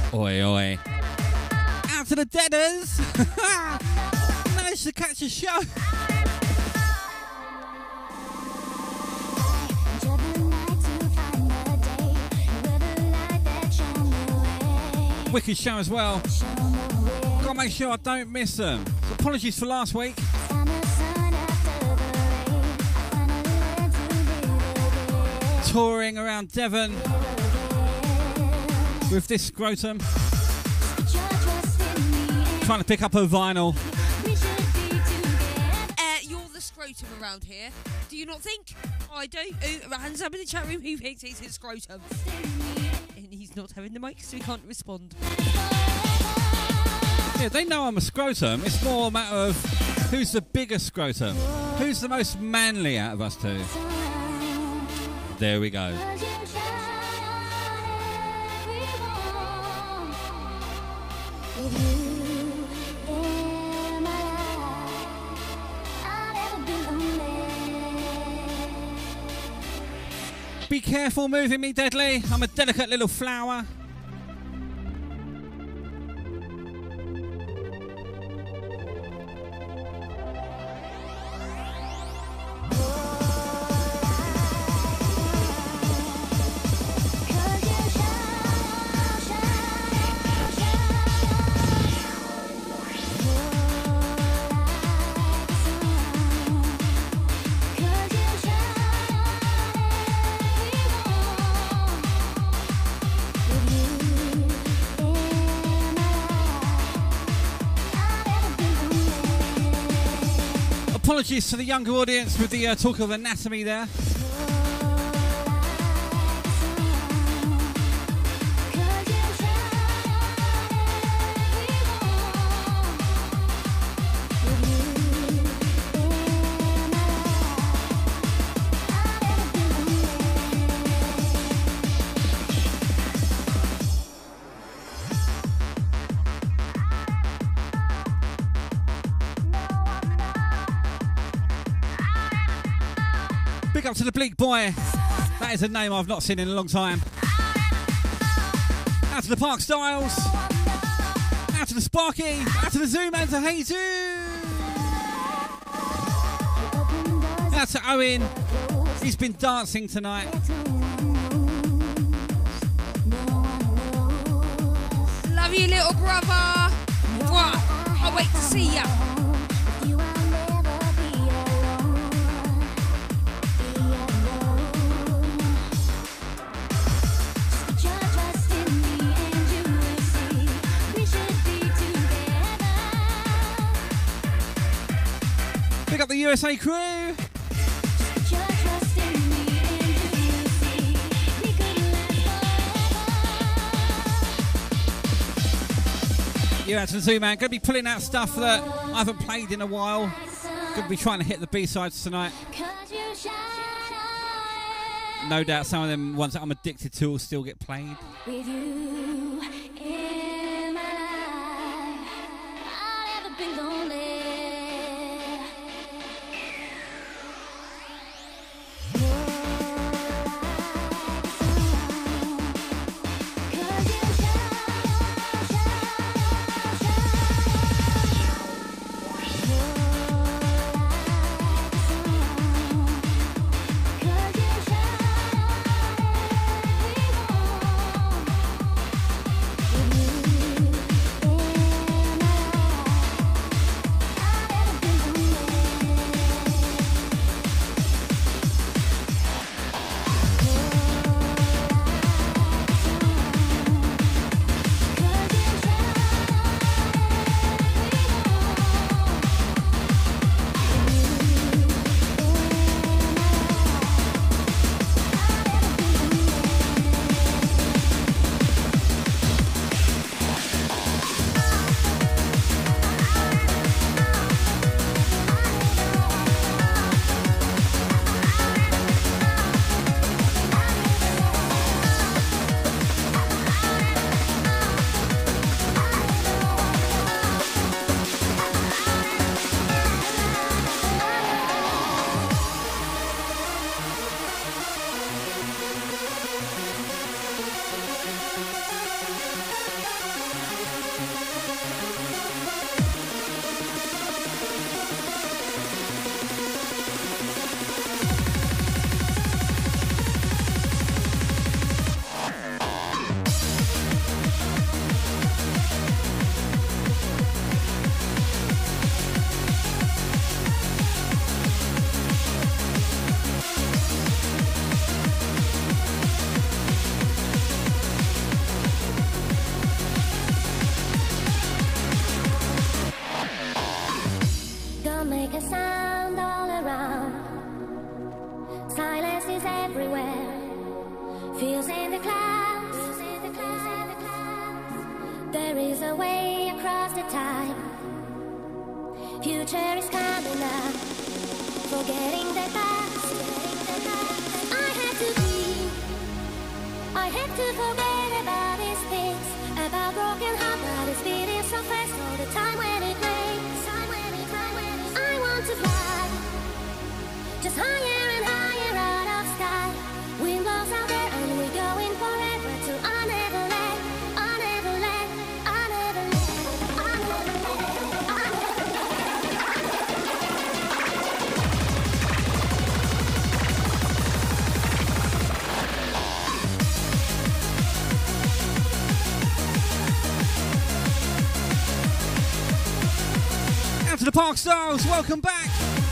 Oi, oi. Out to the deaders. Managed to catch a show. Wicked show as well. Gotta make sure I don't miss them. So apologies for last week. Touring around Devon with this scrotum. Trying to pick up a vinyl. You're the scrotum around here. Do you not think? I do. Hands up in the chat room who thinks it's his scrotum. And he's not having the mic, so he can't respond. Yeah, they know I'm a scrotum. It's more a matter of who's the biggest scrotum. Who's the most manly out of us two? There we go. Be careful moving me, Deadly. I'm a delicate little flower. Apologies to the younger audience with the talk of anatomy there. Big up to the Bleak Boy. That is a name I've not seen in a long time. Out to the Park Styles. Out to the Sparky. Out to the Zoom and to Hey Zoo. Out to Owen. He's been dancing tonight. Love you, little brother. Mwah. I'll wait to see ya. Pick up the USA crew. Yeah, to the Zoo Man. Gonna be pulling out stuff that I haven't played in a while. Gonna be trying to hit the B-sides tonight. No doubt some of them ones that I'm addicted to will still get played. With you in my life, I'll never be lonely. is a way across the time. Future is coming up. Forgetting the past. I have to forget about these things. About broken heart that is beating so fast all the time when it rains. I want to fly just higher and higher out of sky. Wind blows out there and we're going forever to I never let, I never let, I never let, I never let, I Out to the Park Styles, welcome back.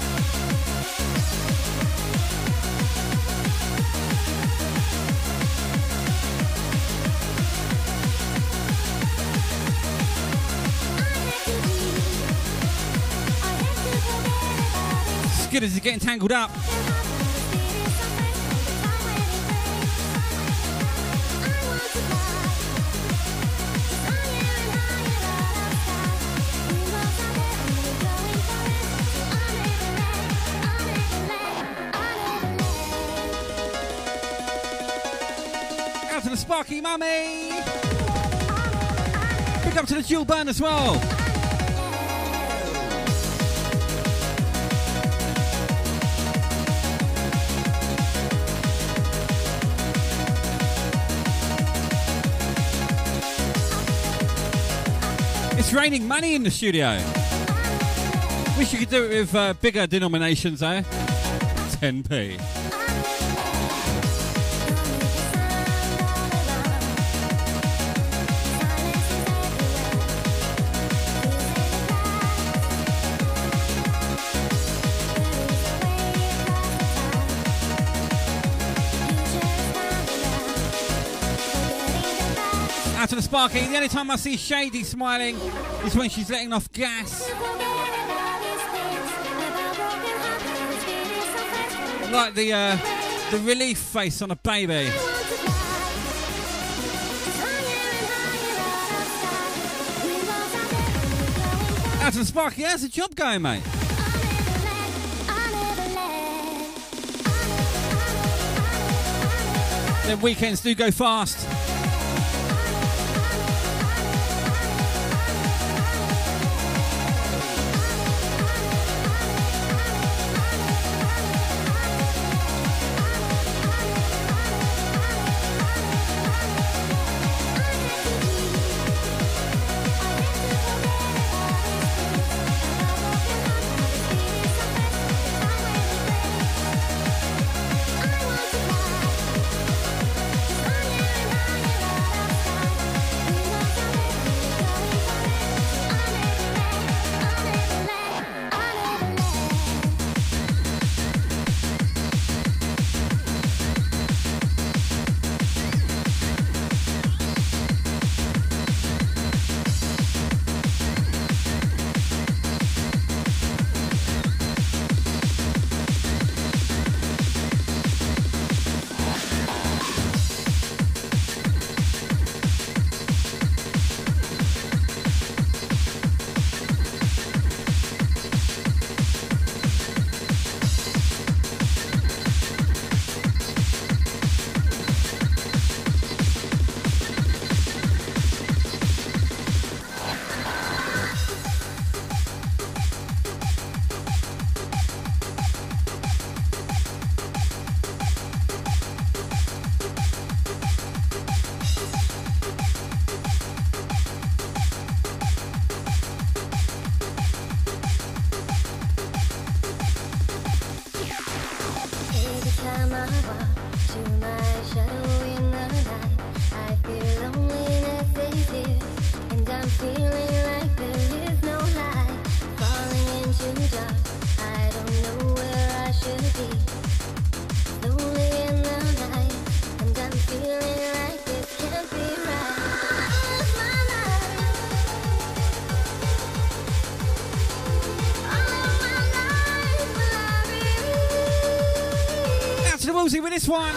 Skidders is getting tangled up. Out to the Sparky Mummy. Pick up to the Jewel Burn as well. It's raining money in the studio. Wish you could do it with bigger denominations, eh? 10p. Out to the Sparky. The only time I see Shady smiling is when she's letting off gas. Like the relief face on a baby. Out to the Sparky. How's the job going, mate? Then weekends do go fast. With this one.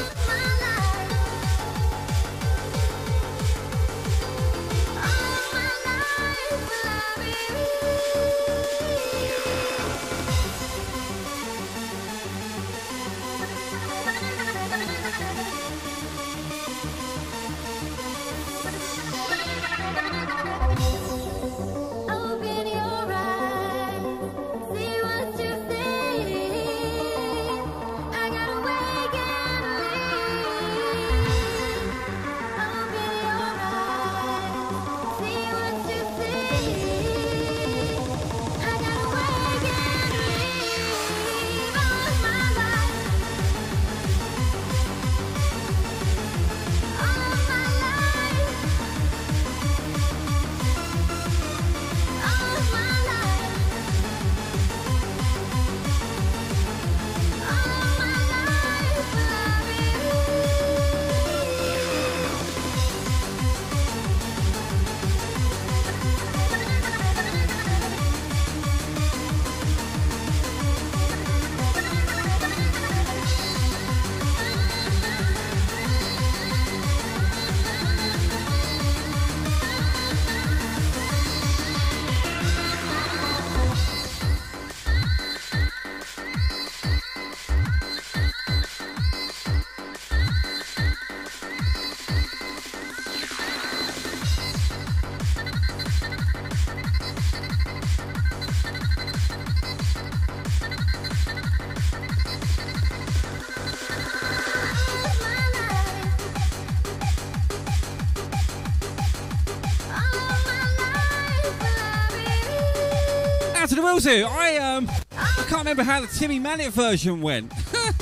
the Wilsoo. I can't remember how the Timmy Mallet version went.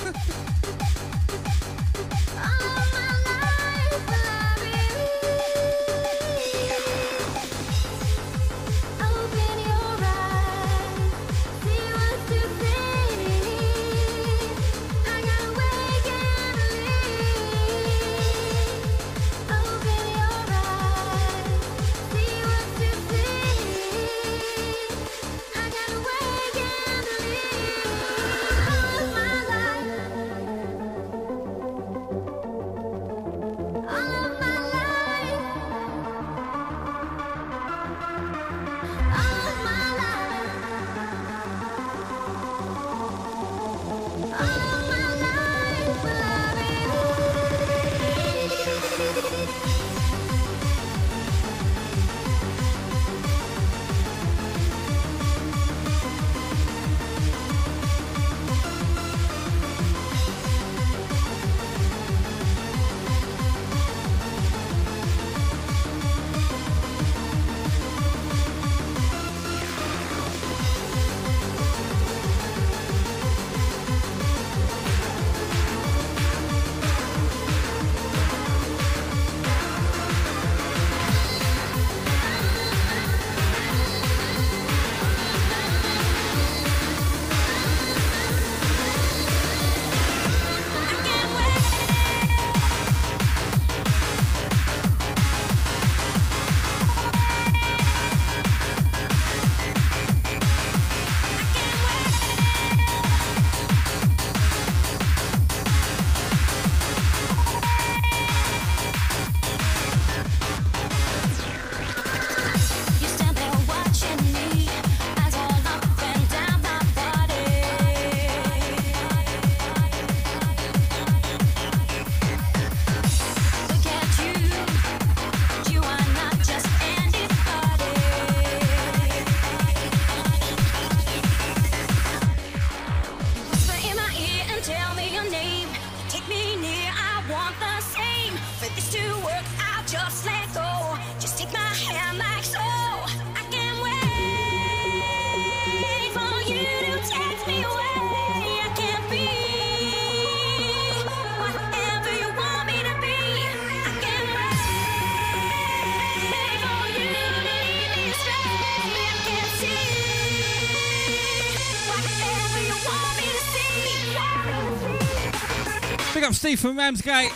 Big up Steve from Ramsgate.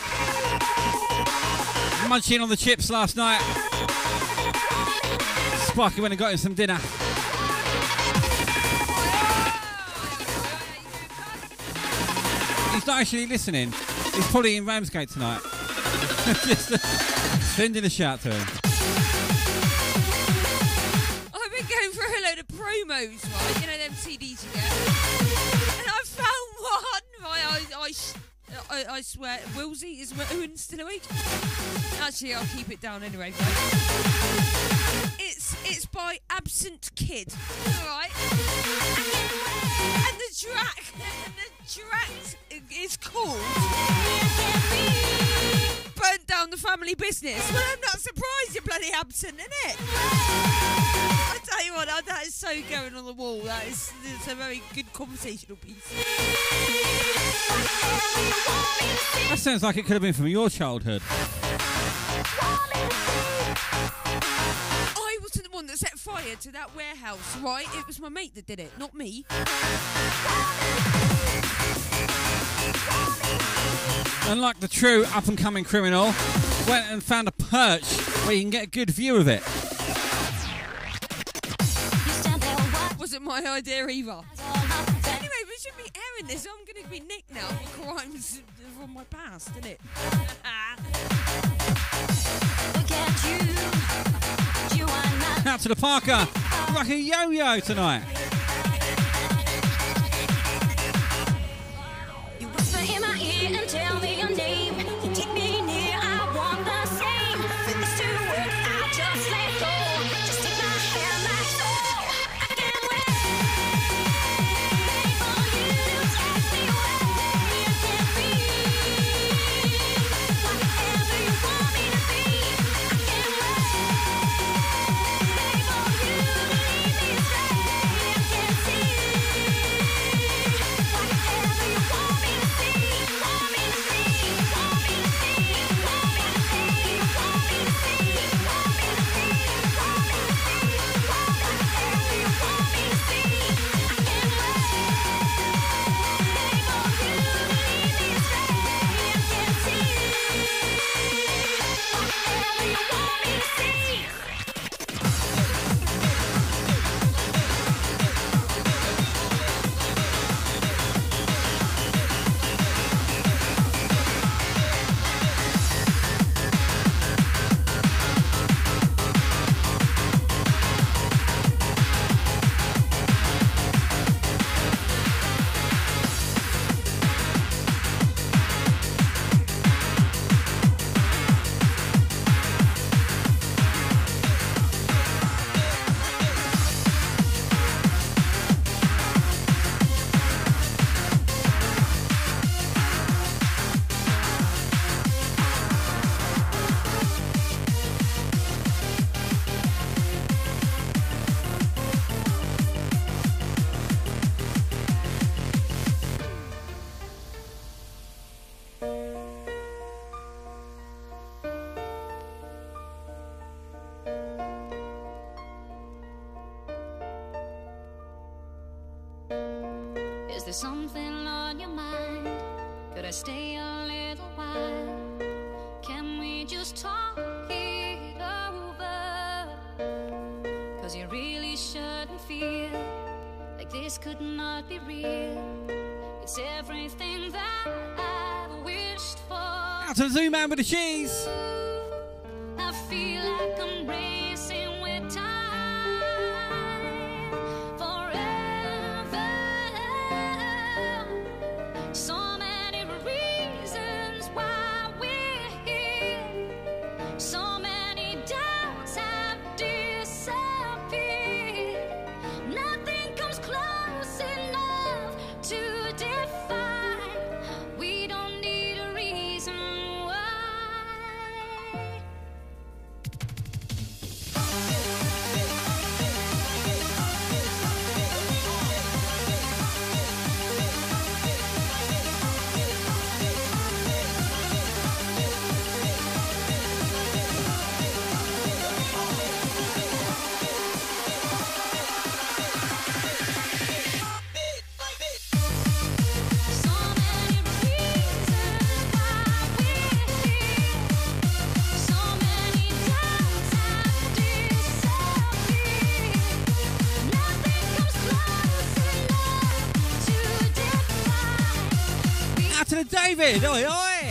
Munching on the chips last night. Sparky went and got him some dinner. He's not actually listening. He's probably in Ramsgate tonight. Just sending a shout to him. I've been going through a load of promos, right? You know them CDs you get. And I found one, right? I swear, Wilsey is still awake. Actually, I'll keep it down anyway, guys. It's by Absent Kid, alright? And the track is called Burnt Down the Family Business. Well, I'm not surprised you're bloody absent, innit? I tell you what, that is so going on the wall. It's a very good conversational piece. That sounds like it could have been from your childhood. I wasn't the one that set fire to that warehouse, right? It was my mate that did it, not me. And like the true up-and-coming criminal, went and found a perch where you can get a good view of it. Wasn't my idea either. Anyway, we shouldn't be airing this. I'm going to be nicked now for crimes from my past, isn't it? Out to the Parker, like a yo-yo tonight. You whisper in my ear and tell me your name. You take me near, I want the same. For this to work, I'll just let go. Just take my hand like so. I can't wait for you to take me away. I can't be whatever you want me to be. I can't wait for you to leave me astray. I there's something on your mind, could I stay a little while? Can we just talk it over? Cause you really shouldn't feel like this could not be real. It's everything that I've wished for. Out to the Zoo Man with the cheese. I feel like I'm racing with time forever. So many reasons why we're here. So many doubts have disappeared. Nothing comes close enough to define. We don't need a reason why. So many reasons why we're here. So many doubts have disappeared. Nothing comes close enough to define. Out to the David. Oi, oi.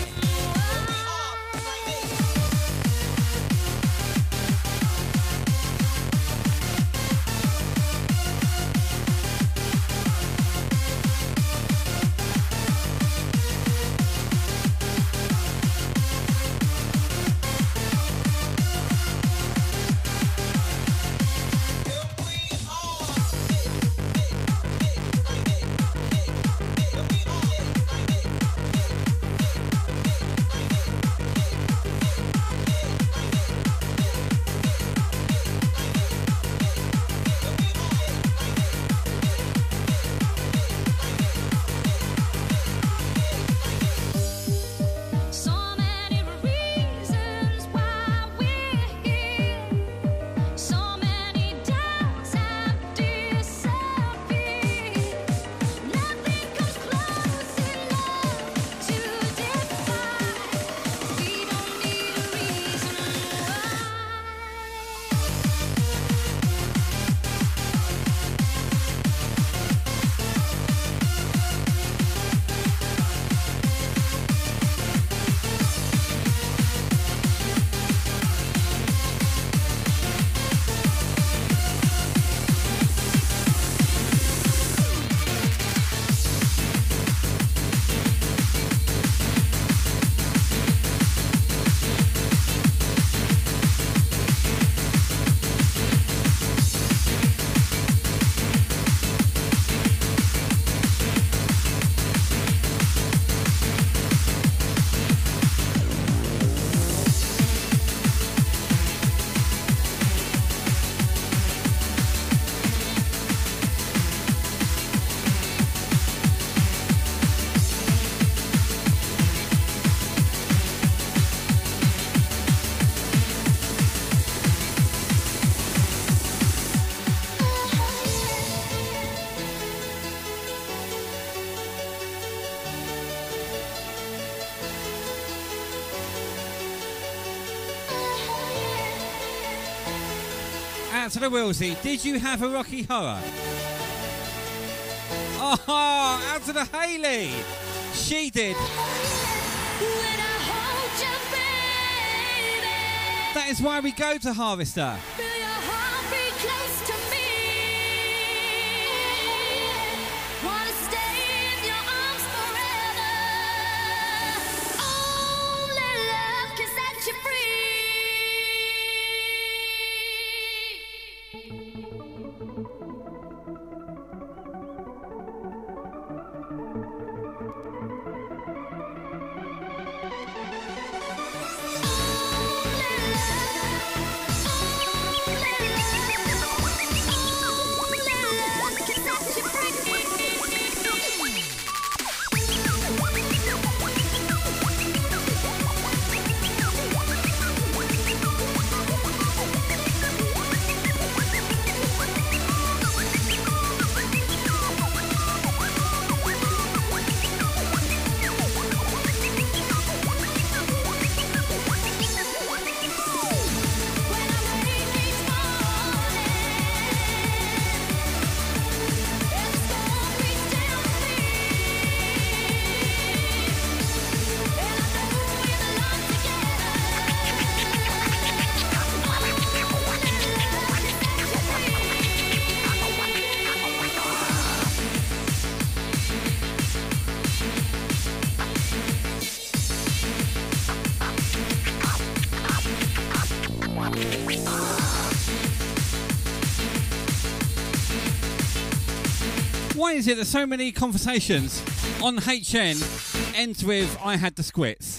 So many reasons why we're here. So many doubts have disappeared. Nothing comes close enough to define. We don't need a reason why. Out to the Wilsey. Did you have a Rocky Horror? Oh, out to the Hayley. She did. When I hold you, baby, That is why we go to Harvester. feel your heart beat close to me. Wanna stay in your arms forever. Only love can set you free. Only love, only love. Why is it that so many conversations on HN ends with I had the squits?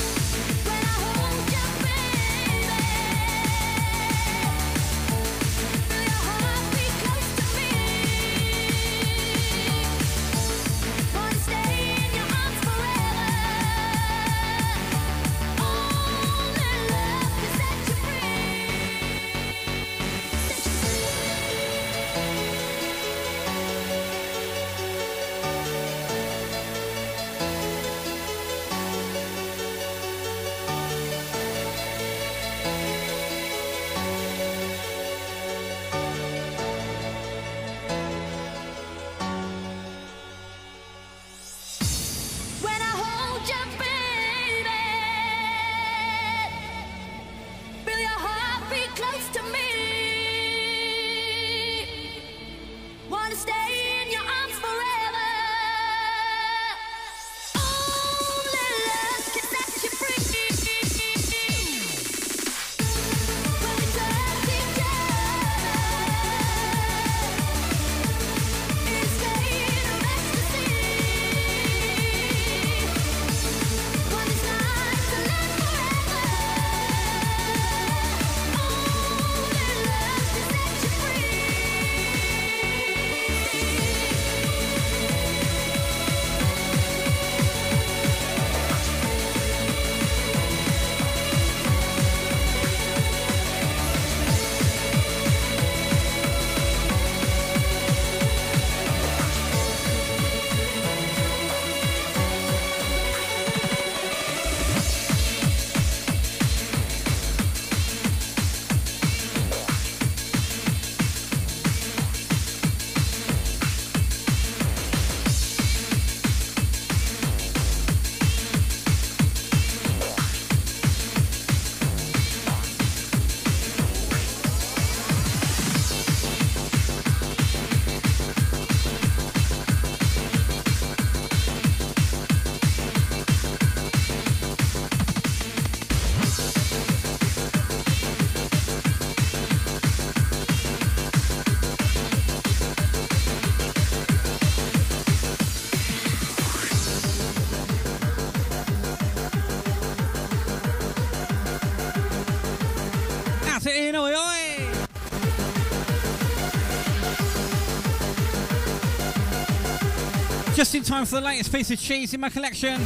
Just in time for the latest piece of cheese in my collection.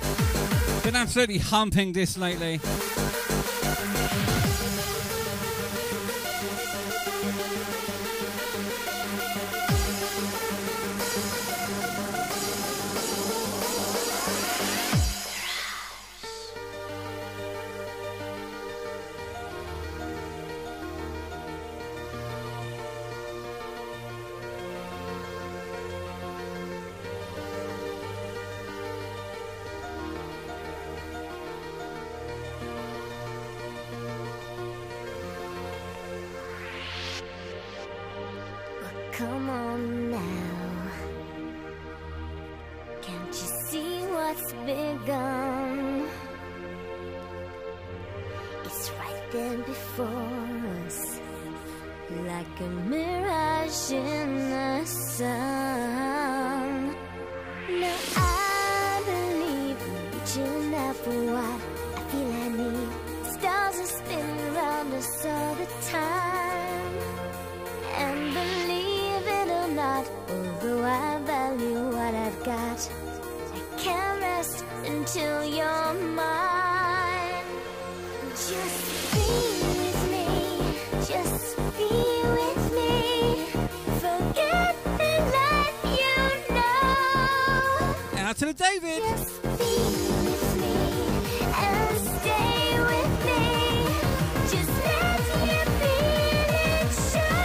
Been absolutely humping this lately. Come on now, can't you see what's begun? It's right there before us, like a mirage in the sun. Now I believe we're reaching out for what I feel I need. Stars are spinning around us all the time, and believe it or not, although I value what I've got, I can't rest until you're mine. Just be with me, just be with me. Forget the life you know. Out to the David. Just be with me and stay with me. Just let your feelings show.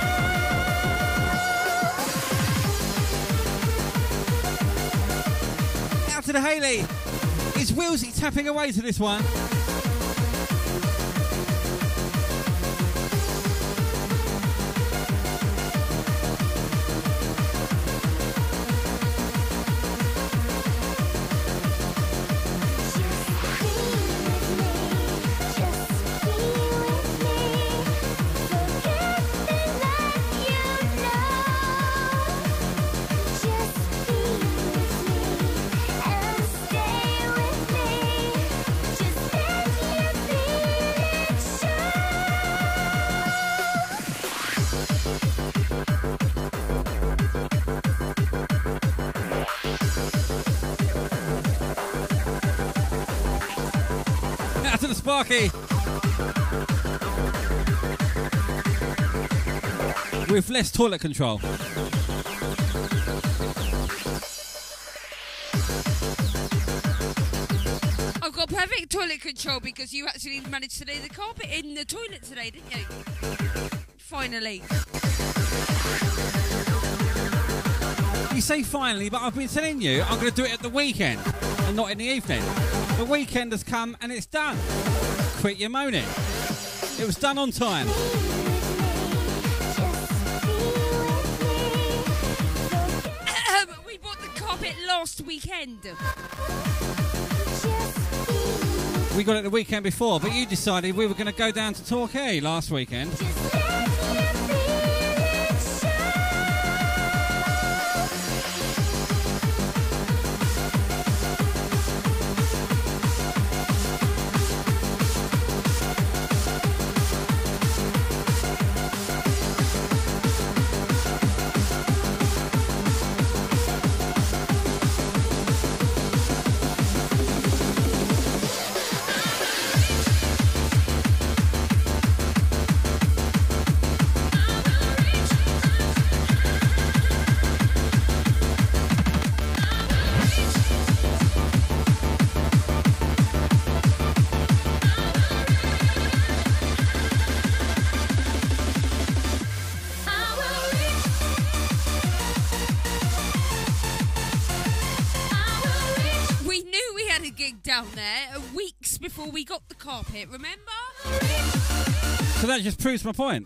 Out to the Hayley. Is Willsy tapping away to this one? Just be with me. Sparky. With less toilet control. I've got perfect toilet control because you actually managed to lay the carpet in the toilet today, didn't you? Finally. You say finally, but I've been telling you I'm going to do it at the weekend and not in the evening. The weekend has come and it's done. Quit your moaning. It was done on time. We bought the carpet last weekend. We got it the weekend before, but you decided we were going to go down to Torquay last weekend. Down there weeks before we got the carpet, remember? So that just proves my point.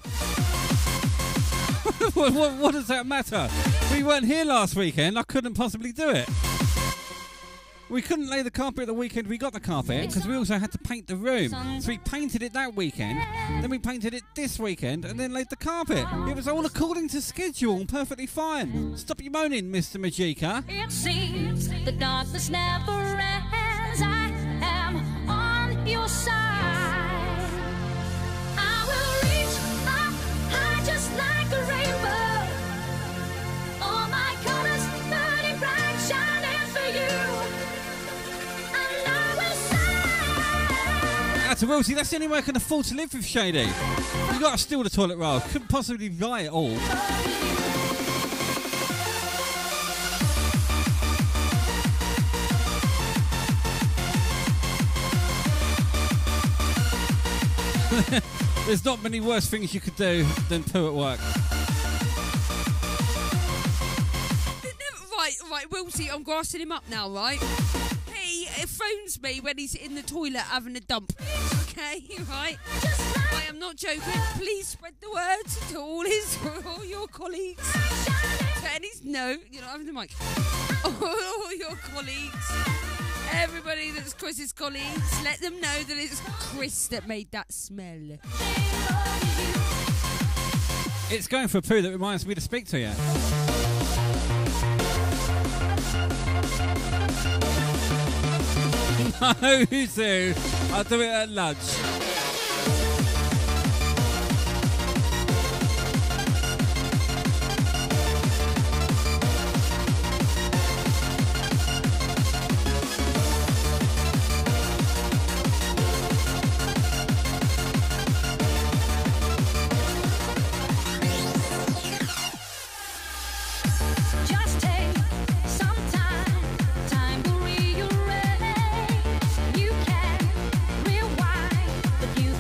what does that matter? We weren't here last weekend. I couldn't possibly do it. We couldn't lay the carpet at the weekend we got the carpet because we also had to paint the room. So we painted it that weekend, then we painted it this weekend and then laid the carpet. It was all according to schedule and perfectly fine. Stop your moaning, Mr. Majika. It seems the darkness never ends. I am on your side. I will reach up high just like a rainbow. All my colors burning bright, shining for you. And I will shine. That's a Wilsey. That's the only way I can afford to live with Shady. You got to steal the toilet roll. Couldn't possibly buy it all. There's not many worse things you could do than poo at work. Right, Wilsey, I'm grassing him up now, right? He phones me when he's in the toilet having a dump. Okay, right? I am not joking. Please spread the word to all your colleagues. No, you're not having the mic. All your colleagues. Everybody that's Chris's colleagues, let them know that it's Chris that made that smell. It's going for a poo that reminds me to speak to you. No, Sue. I'll do it at lunch. Just take some time to rearrange. You can rewind, but you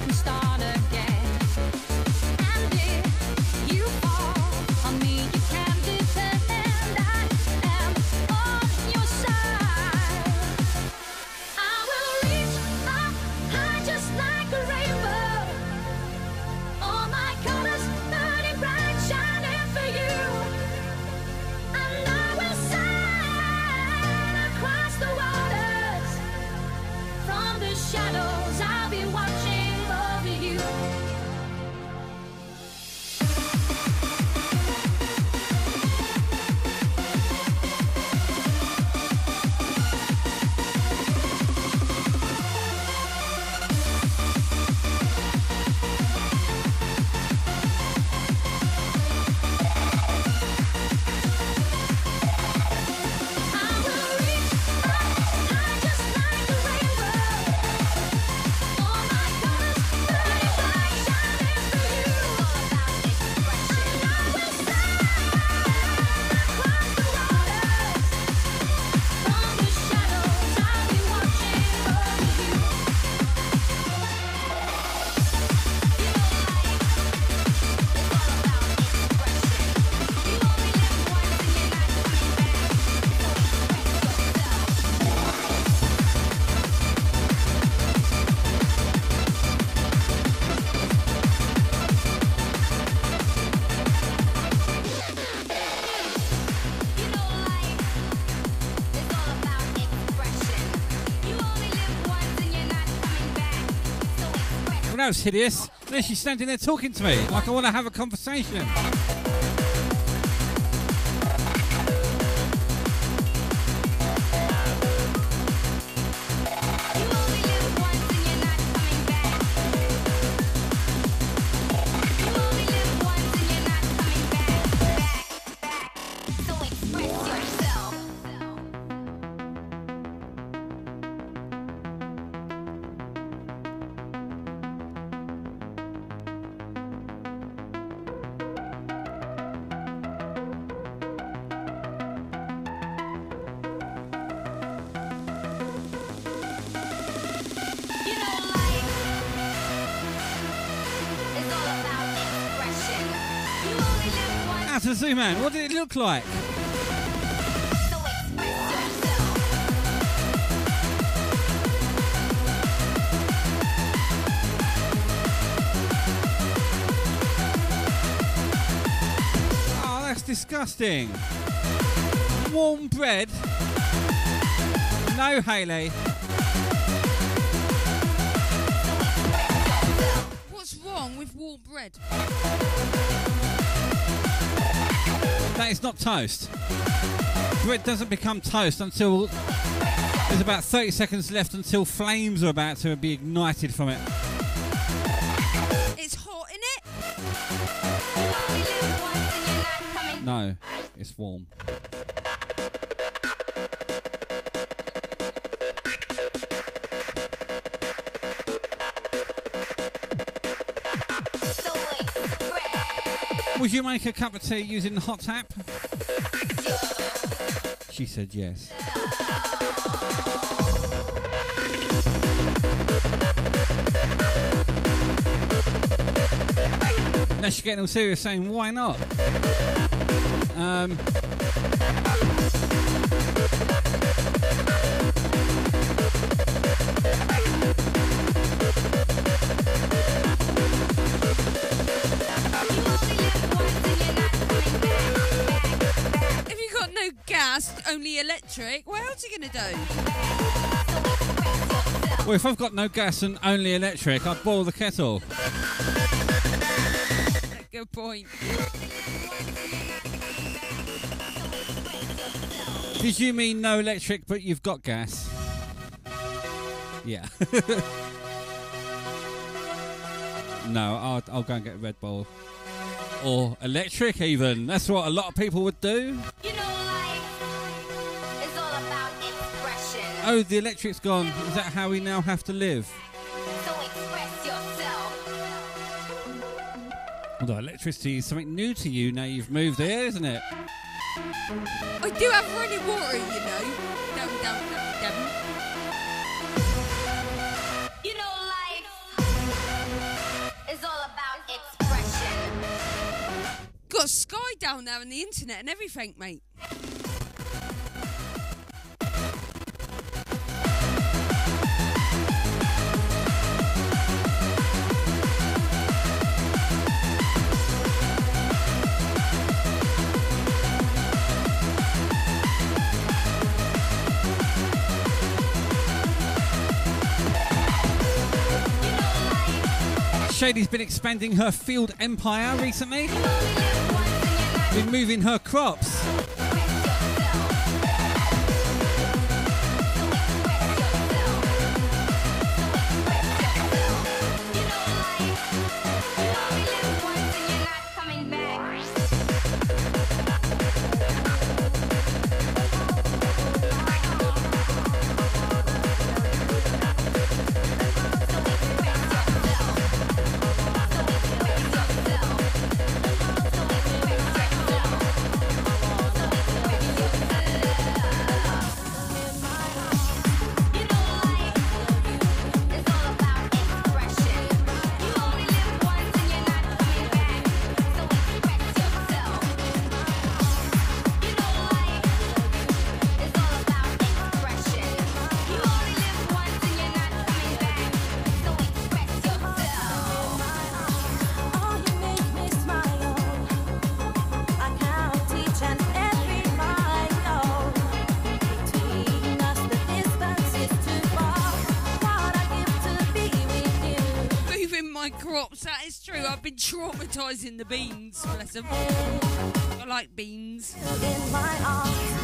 Well, that was hideous. Then she's standing there talking to me like I want to have a conversation. To Zoo-Man, what did it look like? Oh, that's disgusting. Warm bread? No, Hayley. What's wrong with warm bread? That is not toast. Bread doesn't become toast until there's about 30 seconds left until flames are about to be ignited from it. It's hot, innit? No, it's warm. Would you make a cup of tea using the hot tap? She said yes. Now she's getting all serious saying, why not? Only electric, what else are you going to do? Well, if I've got no gas and only electric, I'd boil the kettle. Good point. Did you mean no electric but you've got gas? Yeah. No, I'll go and get a Red Bull. Or electric even. That's what a lot of people would do. You know, oh, the electric's gone. Is that how we now have to live? So express yourself. Although electricity is something new to you now you've moved here, isn't it? I do have running water, you know. Down. You know, life is all about expression. Got Sky down there and the internet and everything, mate. Shady's been expanding her field empire recently. Been moving her crops. my crops. That is true. I've been traumatising the beans. Bless them. I like beans. In my arms.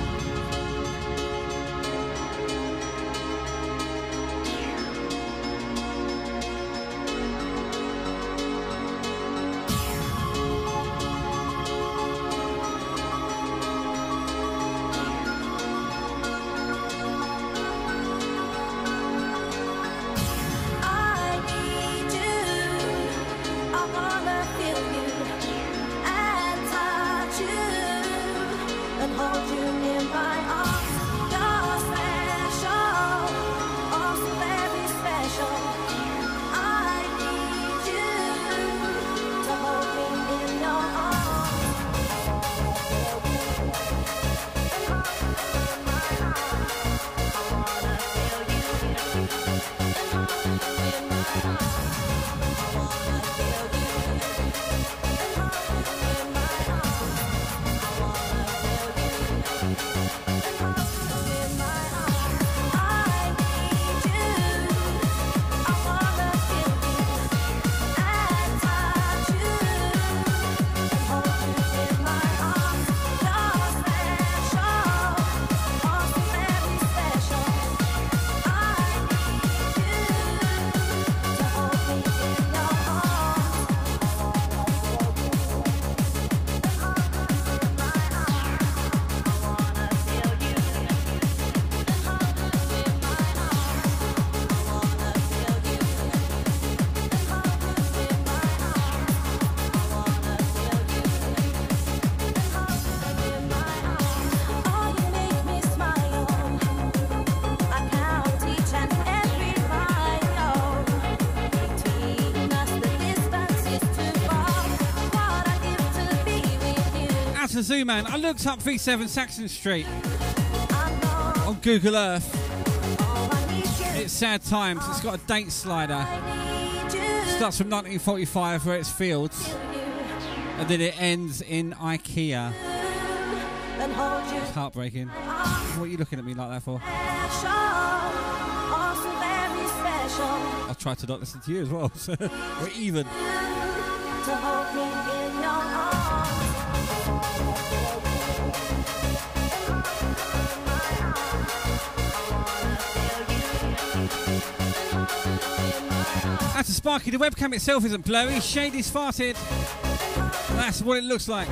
Zoo Man, I looked up V7 Saxon Street on Google Earth. It's sad times. It's got a date slider. It starts from 1945 where it's Fields, and then it ends in IKEA. It's heartbreaking. What are you looking at me like that for? I tried to not listen to you as well, so we're even. That's a Sparky. The webcam itself isn't blurry. Shady's farted. That's what it looks like.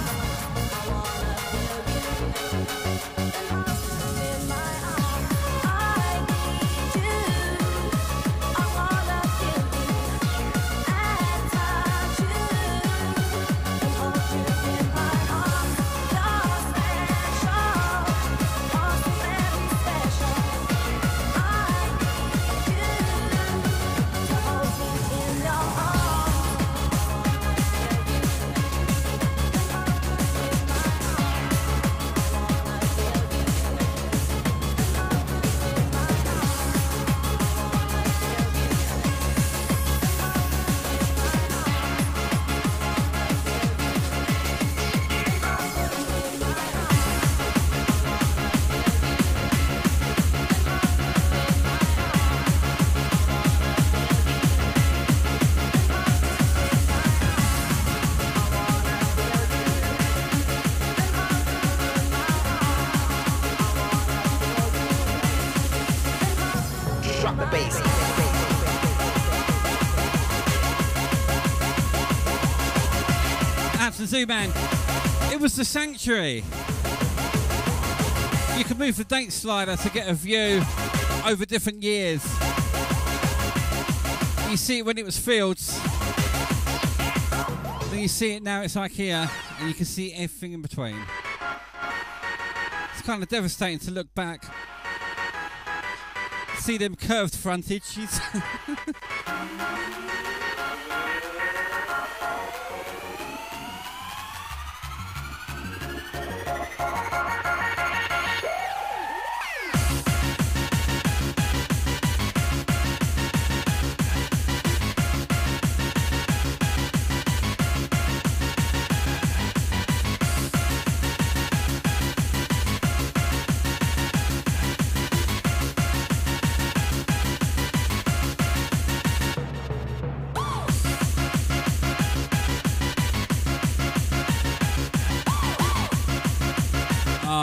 Zoo Man, it was the Sanctuary. You could move the date slider to get a view over different years. You see it when it was Fields, then you see it now it's IKEA, and you can see everything in between. It's kind of devastating to look back, see them curved frontages.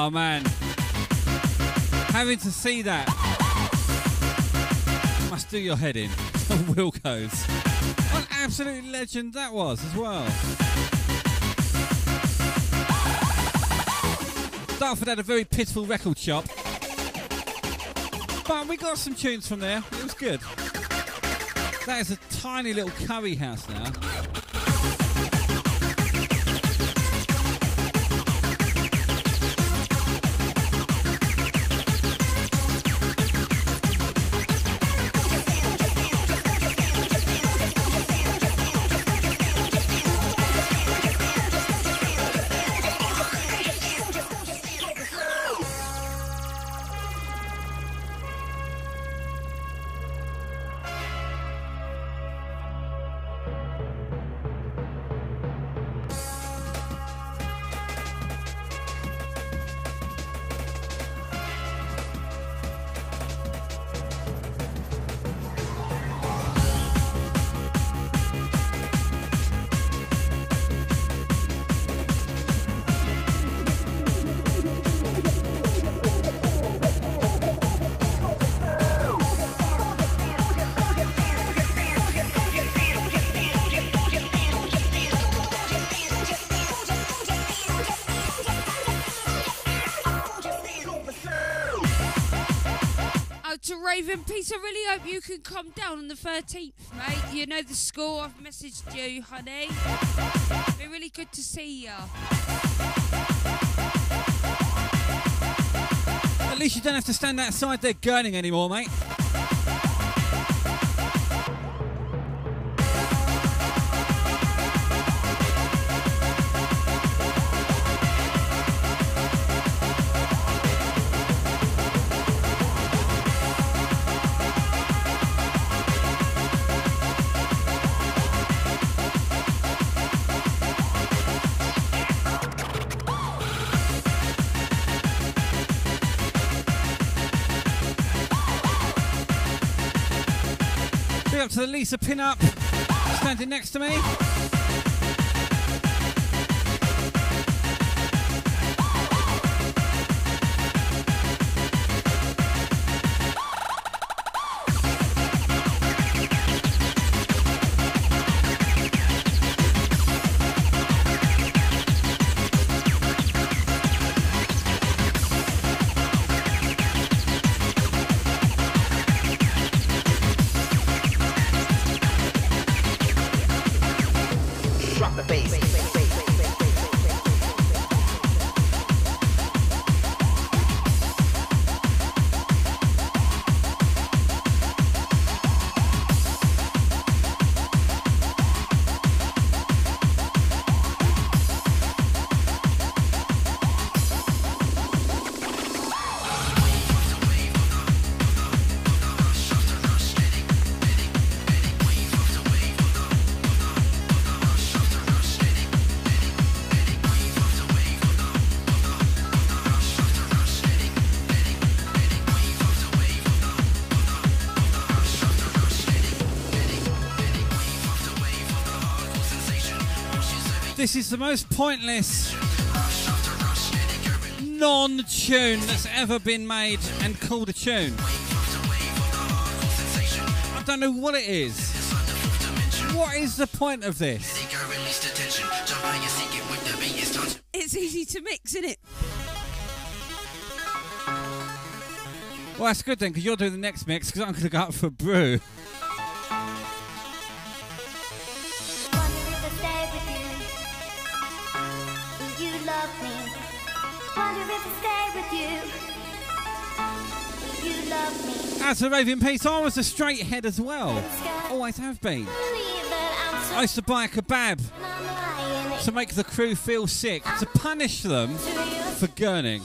Oh man, having to see that must do your head in. Wilco's, what an absolute legend that was as well. Dartford had a very pitiful record shop, but we got some tunes from there. It was good. That is a tiny little curry house now. Raven, Peace, I really hope you can come down on the 13th, mate. You know the score, I've messaged you, honey. It'd be really good to see ya. At least you don't have to stand outside there gurning anymore, mate. Up to the Lisa pin-up standing next to me. This is the most pointless non-tune that's ever been made and called a tune. I don't know what it is. What is the point of this? It's easy to mix, isn't it? Well, that's good then, because you're doing the next mix, because I'm going to go up for a brew. As for Raving Peace, I was a straight head as well. Always have been. I used to buy a kebab to make the crew feel sick, to punish them for gurning.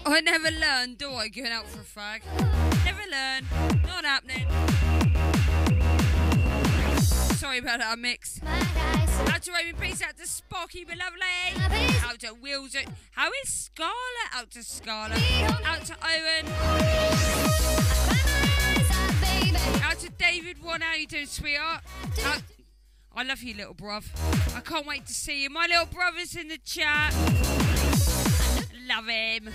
I never learn, do I, going out for a fag? Never learn. Not happening. Sorry about that mix. Out to Raven Peace, out to Sparky, my lovely. Out to Wheels. How is Scarlett? Out to Scarlett. Out to Owen. Out to David One. How you doing, sweetheart? I love you, little bruv. I can't wait to see you. My little brother's in the chat. Love him.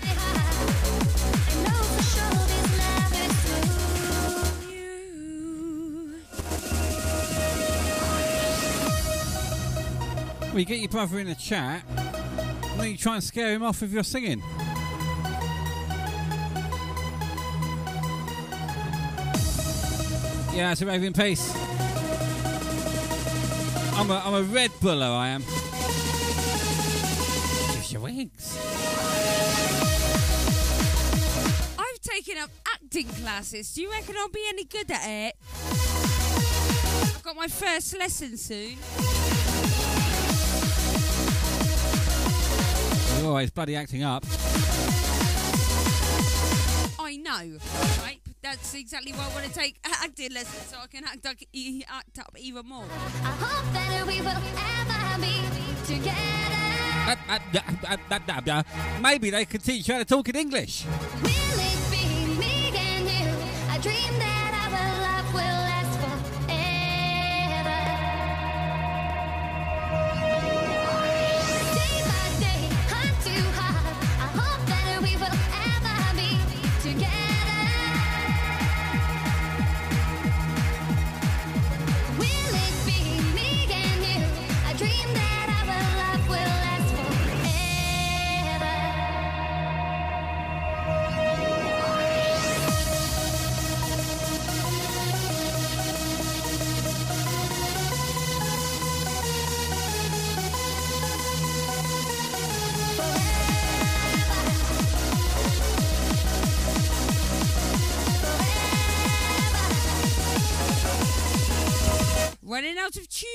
Well, you get your brother in the chat, and then you try and scare him off with your singing. Yeah, it's a Raven Peace. I'm a Red Buller, I am. Gives you wings. I've taken up acting classes. Do you reckon I'll be any good at it? I've got my first lesson soon. You're always bloody acting up. I know, right? But that's exactly why I want to take acting lessons, so I can act up even more. I hope that we will ever be together. Maybe they could teach you how to talk in English. Will it be me and you? I dream that our love will last forever. Day by day, heart to heart, I hope that we will ever be together. Will it be me and you? I dream that our love will last forever. Running out of tuna.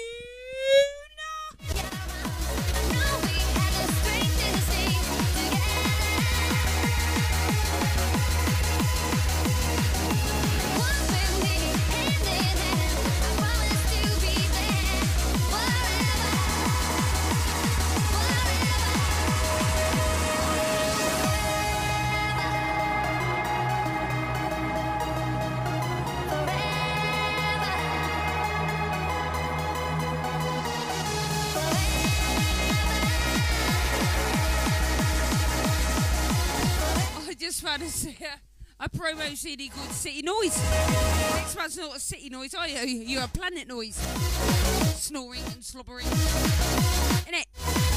Just found a promo CD called City Noise. Next man's not a city noise, are you? You're a planet noise. Snoring and slobbering. Innit?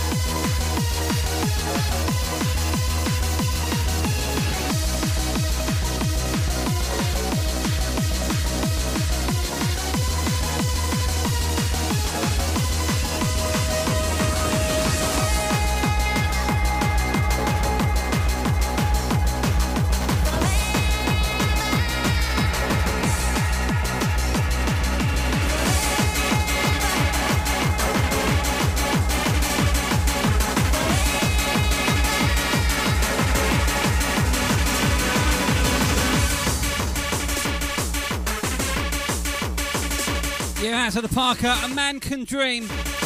Yeah, out to the Parker, a man can dream.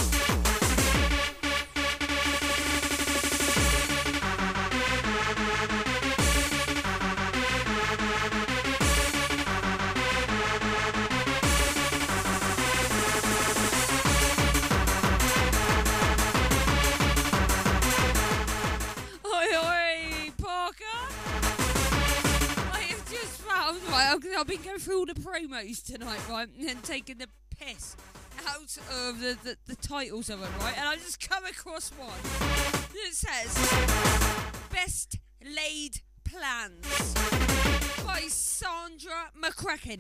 I've been going through all the promos tonight, right, and taking the piss out of the titles of them, right, and I just come across one that says Best Laid Plans by Sandra McCracken.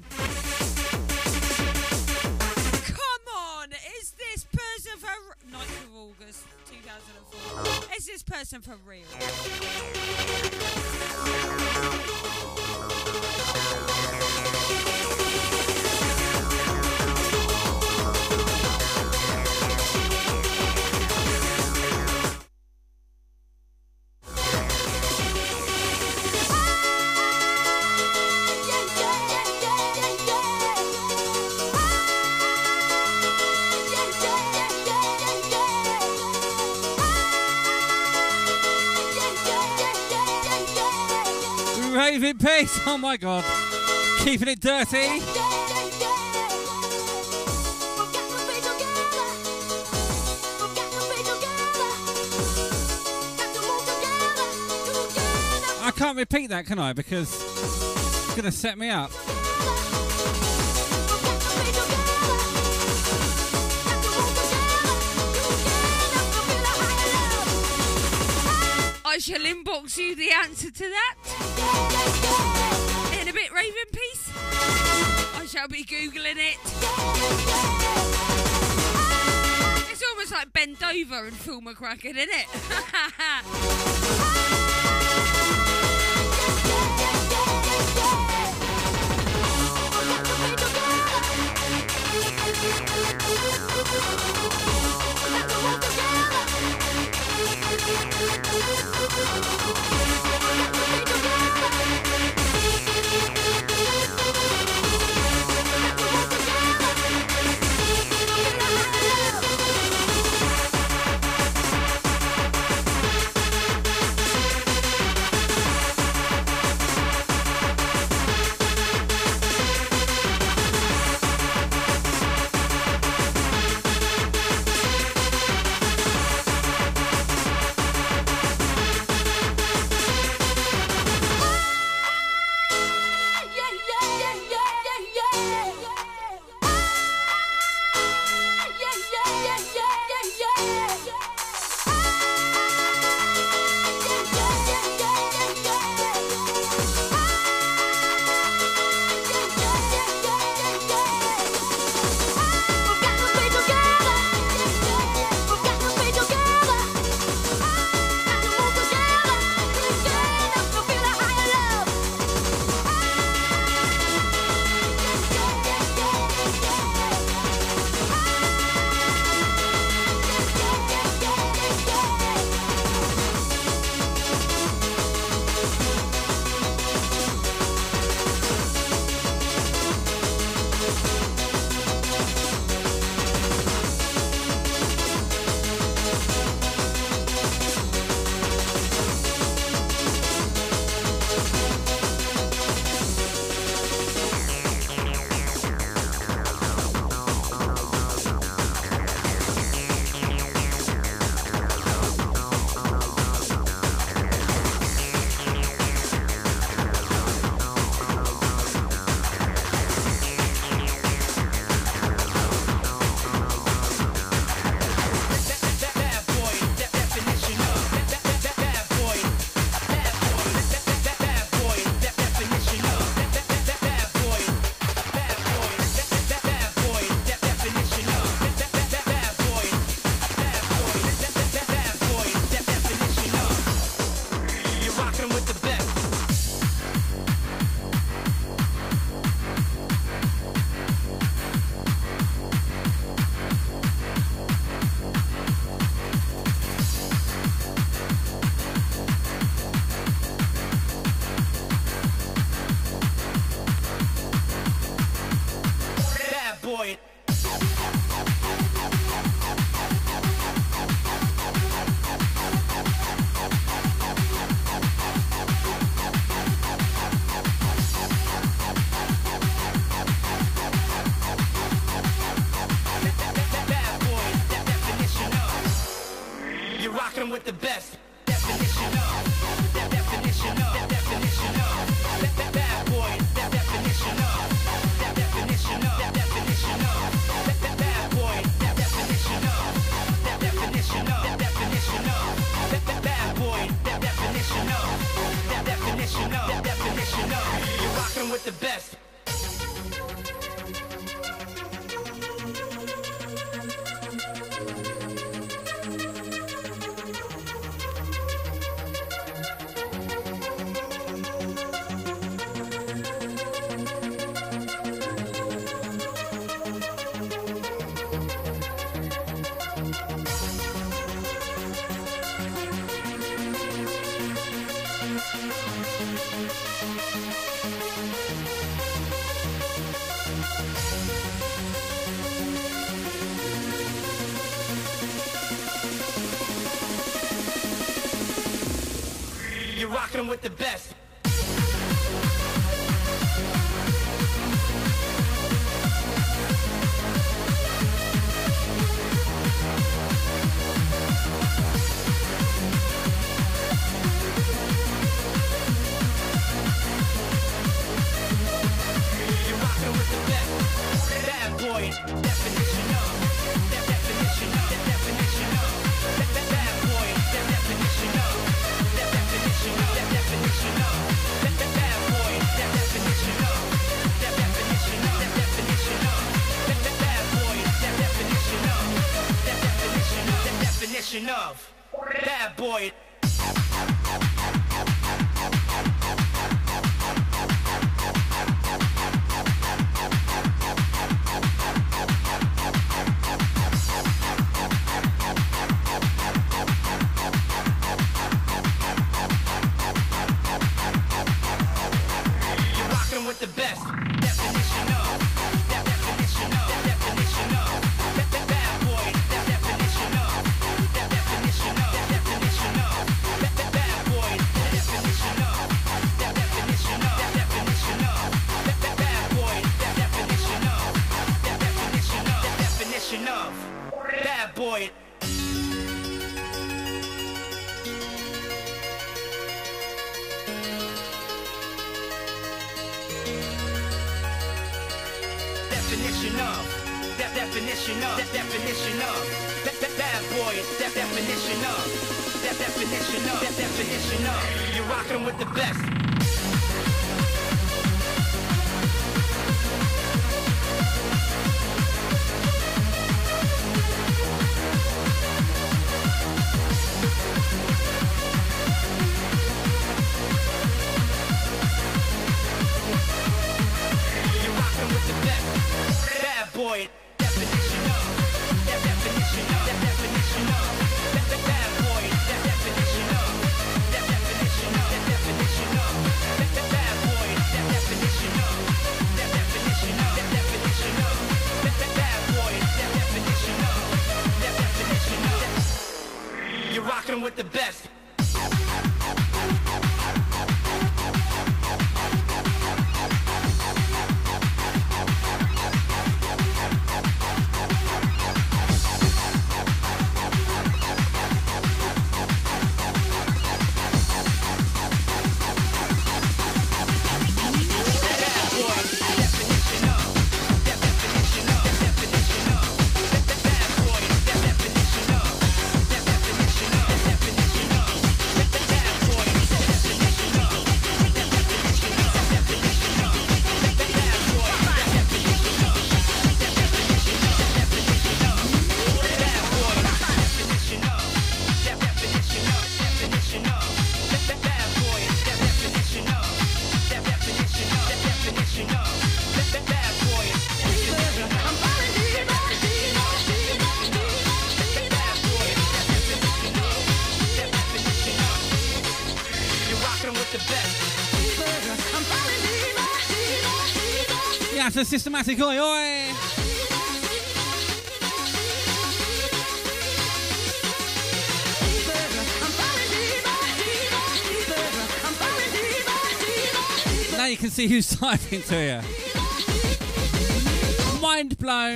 Come on, is this person for 9th of August 2004? Is this person for real? rave in peace. Oh my God. Keeping it dirty. I can't repeat that, can I? Because it's going to set me up. I shall inbox you the answer to that. In a bit, Raven Peace. I shall be Googling it. It's almost like bend over and Phil McCracken, isn't it? With the best definition of definition of definition of bad boy definition of definition of definition of bad boy definition of definition of definition of bad boy definition of definition of definition of you're rocking with the best. You're rocking with the best. boy. You're rocking with the best. Definition of. Definition of. Definition of. Bad boy. Definition of. Definition of. Definition of. Bad boy. Definition of. Definition of. Definition of. Bad boy. Definition of. Definition of. Definition of. Bad boy. Definition of. Definition of. Definition of. Bad boy. Definition of. Definition of. Definition of. You're rocking with the best. You're rocking with the best. Bad boy. Definition of. Definition of. Definition of. Bad boy. Definition of. Definition of. Definition of. Bad boy. Definition of. Definition of. Definition of. Bad boy. Definition of. Definition of. You're rocking with the best. Yeah, so systematic, oi, oi. Now you can see who's typing to you. Mind blown.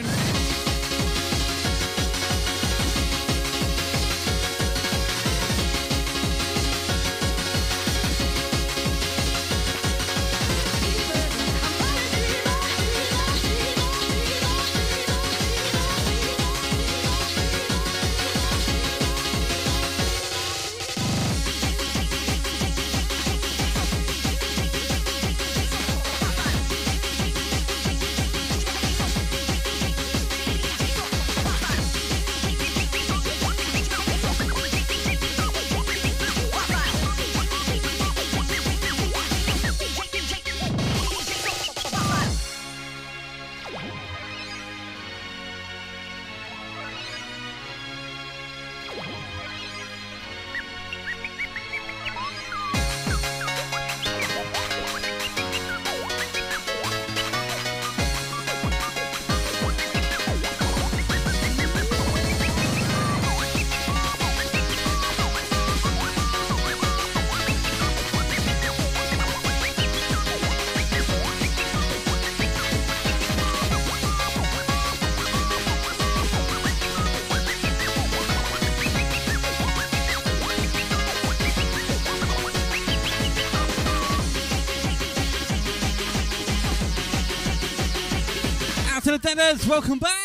To the Deaders, welcome back.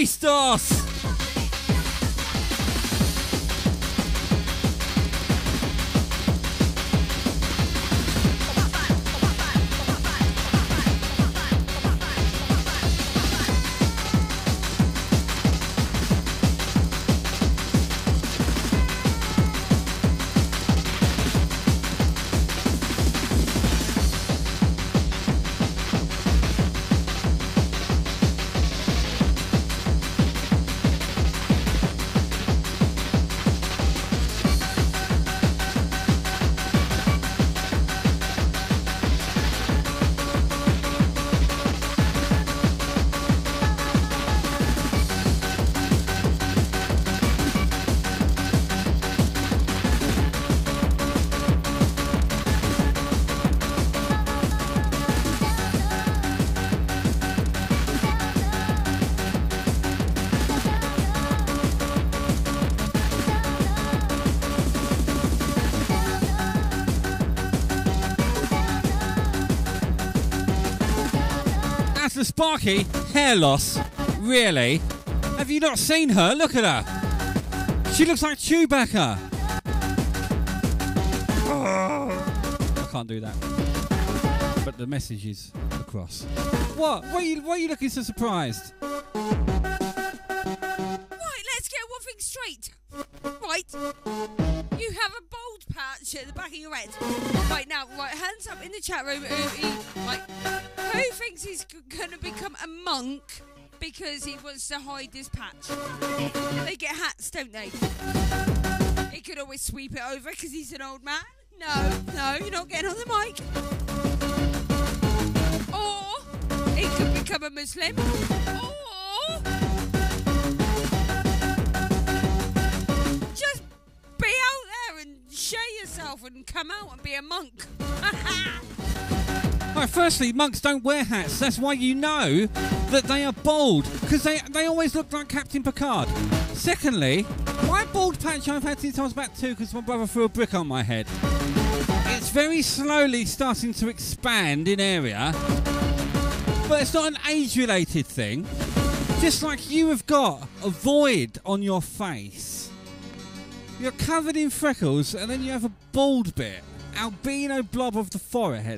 Christos! Sparky, hair loss. Really? Have you not seen her? Look at her. She looks like Chewbacca. Oh, I can't do that. But the message is across. What? Why are you looking so surprised? Right, let's get one thing straight. Right. You have a bald patch at the back of your head. Right now, right, hands up in the chat room. Who thinks he's going to become a monk because he wants to hide his patch? They get hats, don't they? He could always sweep it over because he's an old man. No, you're not getting on the mic. Or he could become a Muslim. Or just be out there and share yourself and come out and be a monk. Right, firstly, monks don't wear hats. That's why you know that they are bald, because they always look like Captain Picard. Secondly, my bald patch I've had since I was about 2 because my brother threw a brick on my head. It's very slowly starting to expand in area, but it's not an age-related thing. Just like you have got a void on your face. You're covered in freckles and then you have a bald bit. Albino blob of the forehead.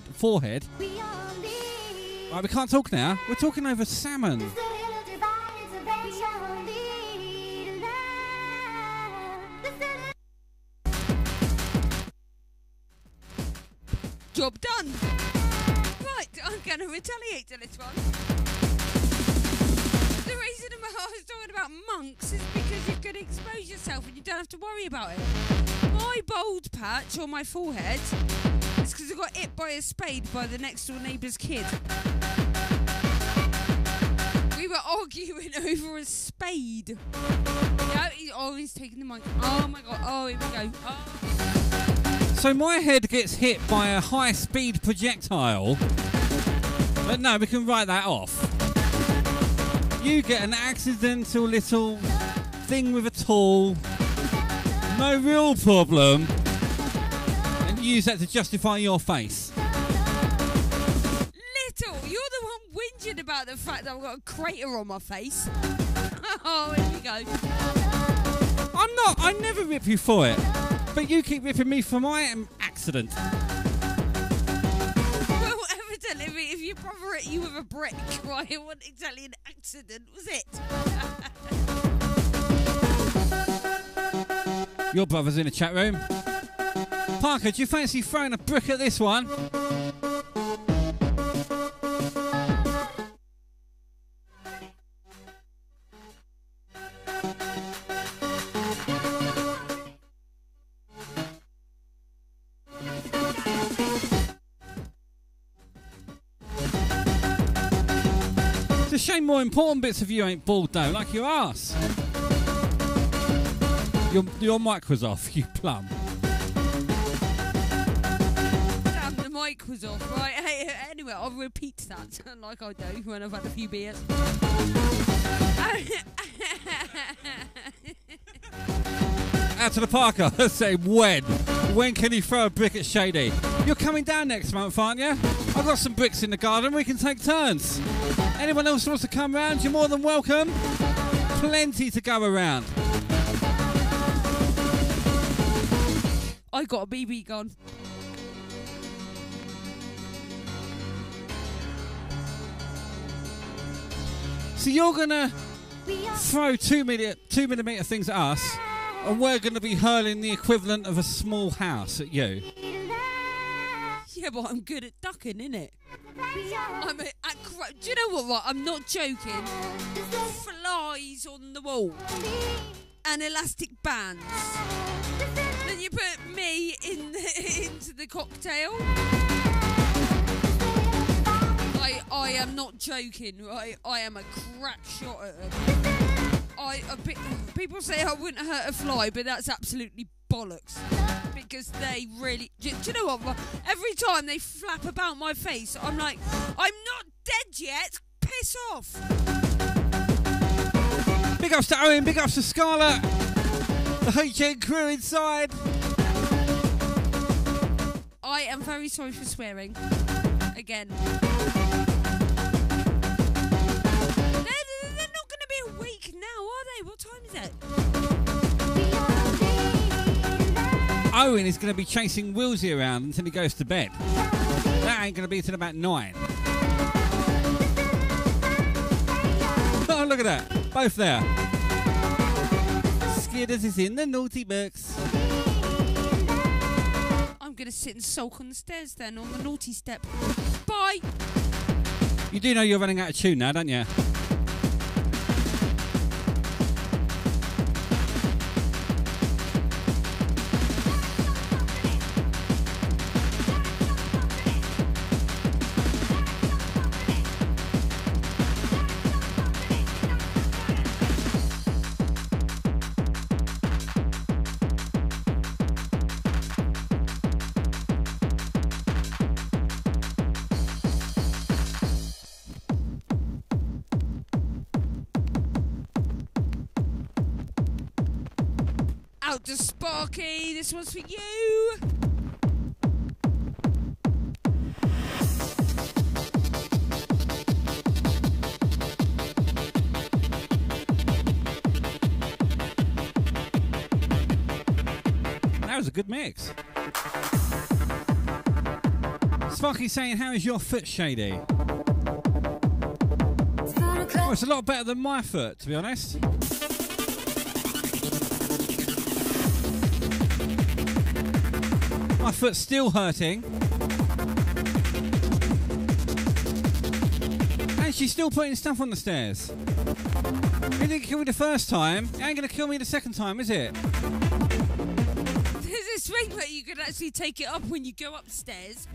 Right, we can't talk now. We're talking over salmon. Job done. Right, I'm going to retaliate to this one. The reason I was talking about monks is because you can expose yourself and you don't have to worry about it. My bald patch on my forehead is because I got hit by a spade by the next door neighbour's kid. We were arguing over a spade. Yeah, he's taking the mic. Oh my god. Oh, here we go. Oh. So my head gets hit by a high-speed projectile. But no, we can write that off. You get an accidental little thing with a tool. No real problem. And you use that to justify your face. Little, you're the one whinging about the fact that I've got a crater on my face. Oh, here we go. I'm not. I never rip you for it. But you keep ripping me for my accident. Well, evidently, if your brother hit you with a brick, right, it wasn't exactly an accident, was it? Your brother's in the chat room. Parker, do you fancy throwing a brick at this one? It's a shame more important bits of you ain't bald though, like your ass. Your mic was off, you plum. Damn, the mic was off, right? Hey, anyway, I'll repeat that like I do when I've had a few beers. Out to the Parker, let's say when. When can he throw a brick at Shady? You're coming down next month, aren't you? I've got some bricks in the garden, we can take turns. Anyone else wants to come round, you're more than welcome. Plenty to go around. I got a BB gun. So you're gonna throw 2mm things at us, and we're gonna be hurling the equivalent of a small house at you. Yeah, but I'm good at ducking, innit? Do you know what? Right, I'm not joking. Flies on the wall and elastic bands. Then you put me into the cocktail. I am not joking, right? I am a crap shot at them. People say I wouldn't hurt a fly, but that's absolutely bollocks. Because they really... Do you know what? Every time they flap about my face, I'm like, I'm not dead yet. Piss off. Big ups to Owen, big ups to Scarlett. The HN crew inside. I am very sorry for swearing. Again. They're not going to be awake now, are they? What time is it? Owen is going to be chasing Wilsey around until he goes to bed. That ain't going to be till about 9. Oh, look at that. Both there. Skidders is in the naughty books. I'm going to sit and sulk on the stairs then, on the naughty step. Bye. You do know you're running out of tune now, don't you? Out to Sparky, this one's for you. That was a good mix. Sparky saying, how is your foot, Shady? Oh, it's a lot better than my foot, to be honest. My foot's still hurting. And she's still putting stuff on the stairs. It didn't kill me the first time. It ain't going to kill me the second time, is it? There's this thing where you can actually take it up when you go upstairs.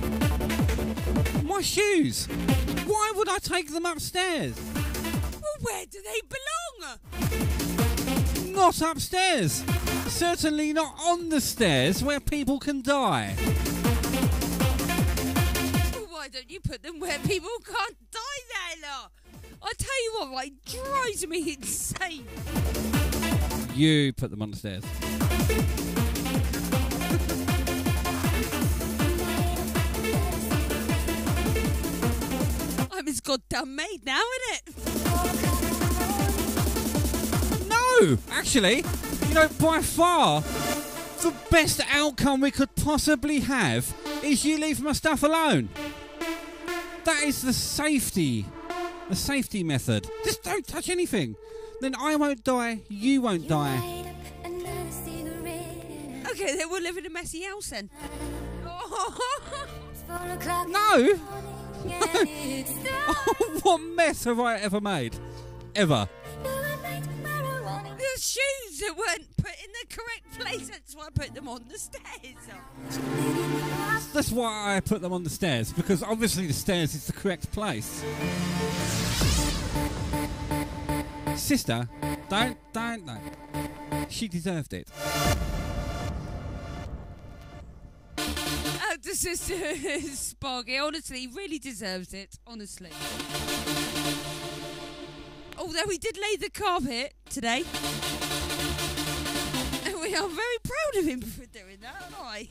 My shoes. Why would I take them upstairs? Well, where do they belong? Not upstairs. Certainly not on the stairs where people can die. Well, why don't you put them where people can't die there, love? I tell you what, right, it drives me insane. You put them on the stairs. I'm his goddamn maid now, innit? No, actually, you know, by far, the best outcome we could possibly have is you leave my stuff alone. That is the safety method. Just don't touch anything. Then I won't die, you won't die. Okay, then we'll live in a messy house then. No! What mess have I ever made? Ever. The shoes that weren't put in the correct place, that's why I put them on the stairs. That's why I put them on the stairs, because obviously the stairs is the correct place. Sister, don't. She deserved it. The sister Sparky, honestly, he really deserves it, honestly. Although we did lay the carpet today. And we are very proud of him for doing that, aren't I?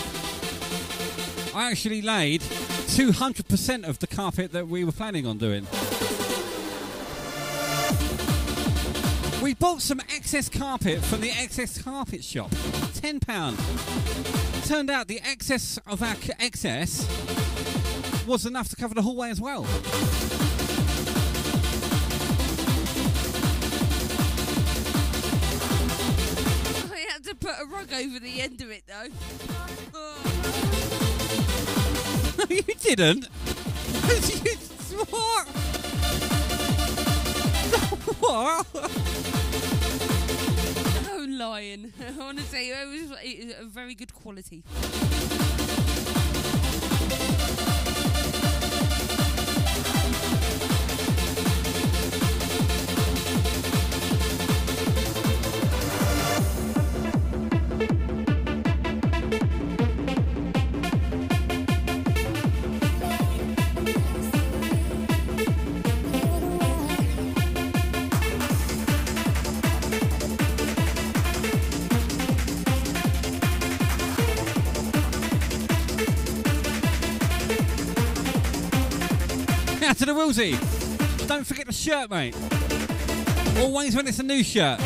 I actually laid 200% of the carpet that we were planning on doing. We bought some excess carpet from the excess carpet shop. £10. Turned out the excess of our excess was enough to cover the hallway as well. I had to put a rug over the end of it though. No, you didn't. What? What? I'm lying. Honestly, it was a very good quality. To the Wilsey. Don't forget the shirt, mate. Always when it's a new shirt.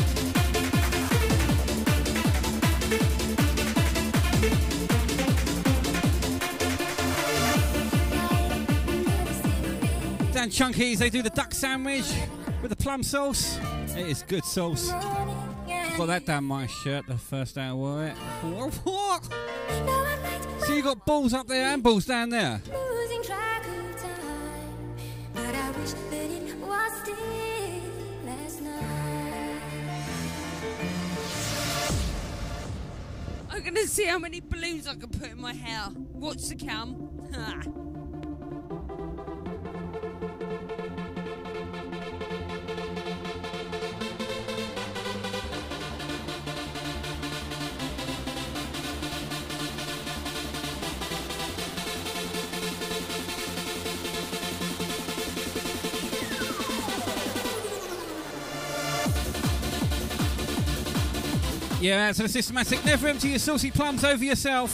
Dan Chunkies, they do the duck sandwich with the plum sauce. It is good sauce. Got that down my shirt the first day I wore it. What? So you got balls up there and balls down there. I'm gonna see how many balloons I can put in my hair. Watch the cam. Yeah, so the systematic. Never empty your saucy plums over yourself.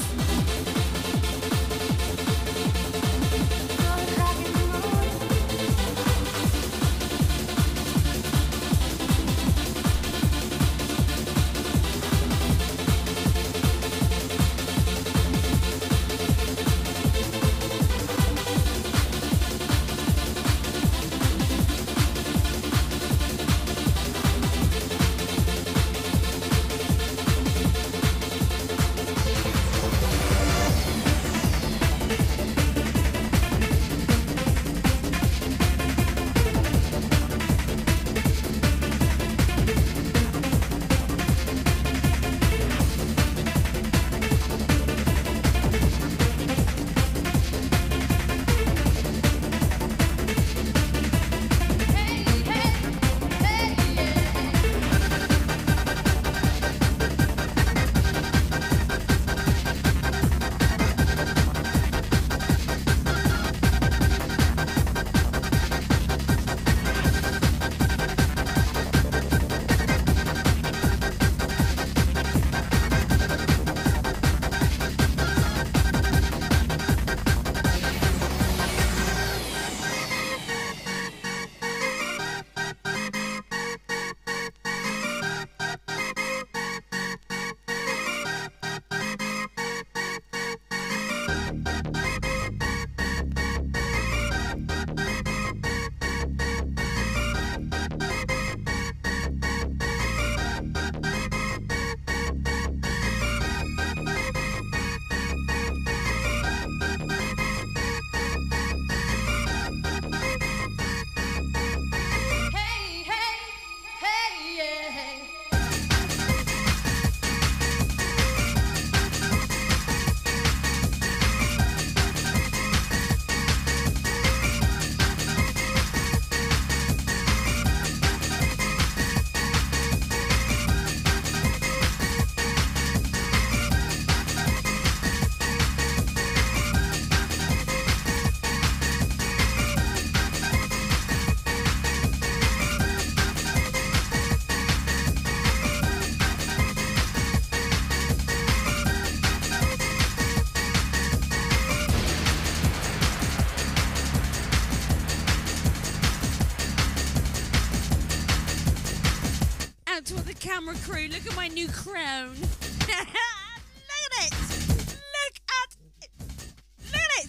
camera crew. Look at my new crown. Look at it. Look at it.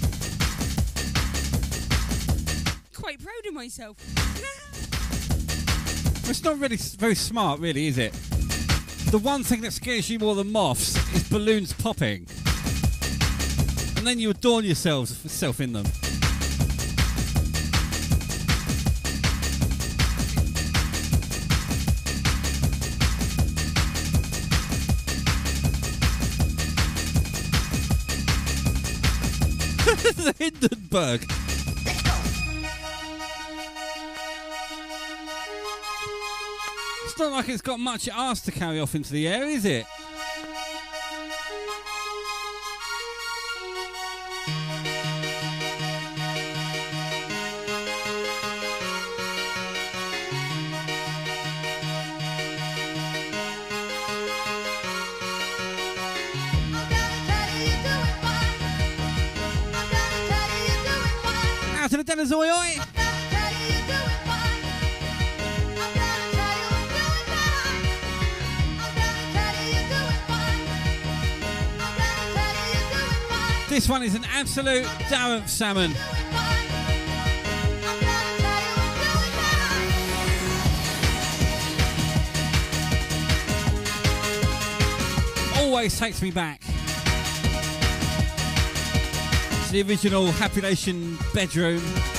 Quite proud of myself. It's not really very smart, really, is it? The one thing that scares you more than moths is balloons popping. And then you adorn yourself in them. The Hindenburg. It's not like it's got much arse to carry off into the air, is it? Out to the Dennis, oi oi! This one is an absolute Darren salmon. Always takes me back to the original Happy Nation bedroom.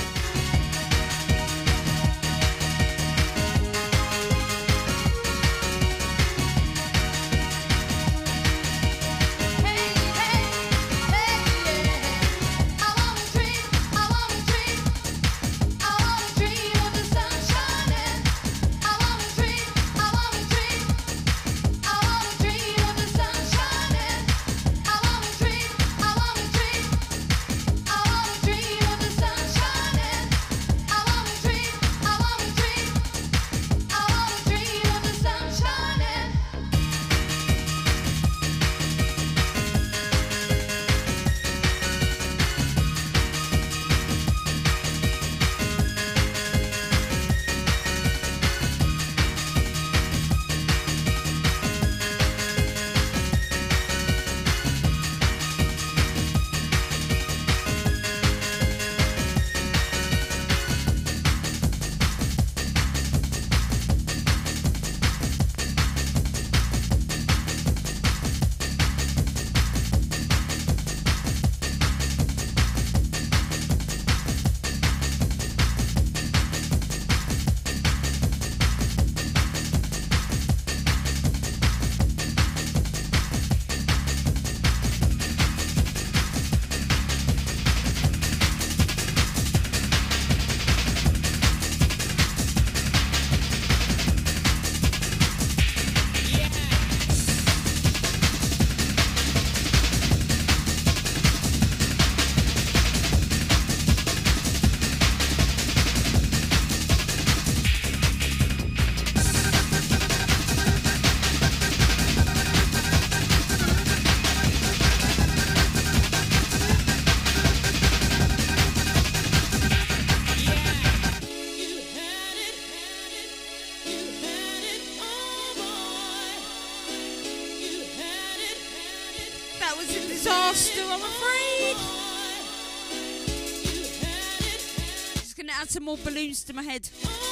Some more balloons to my head.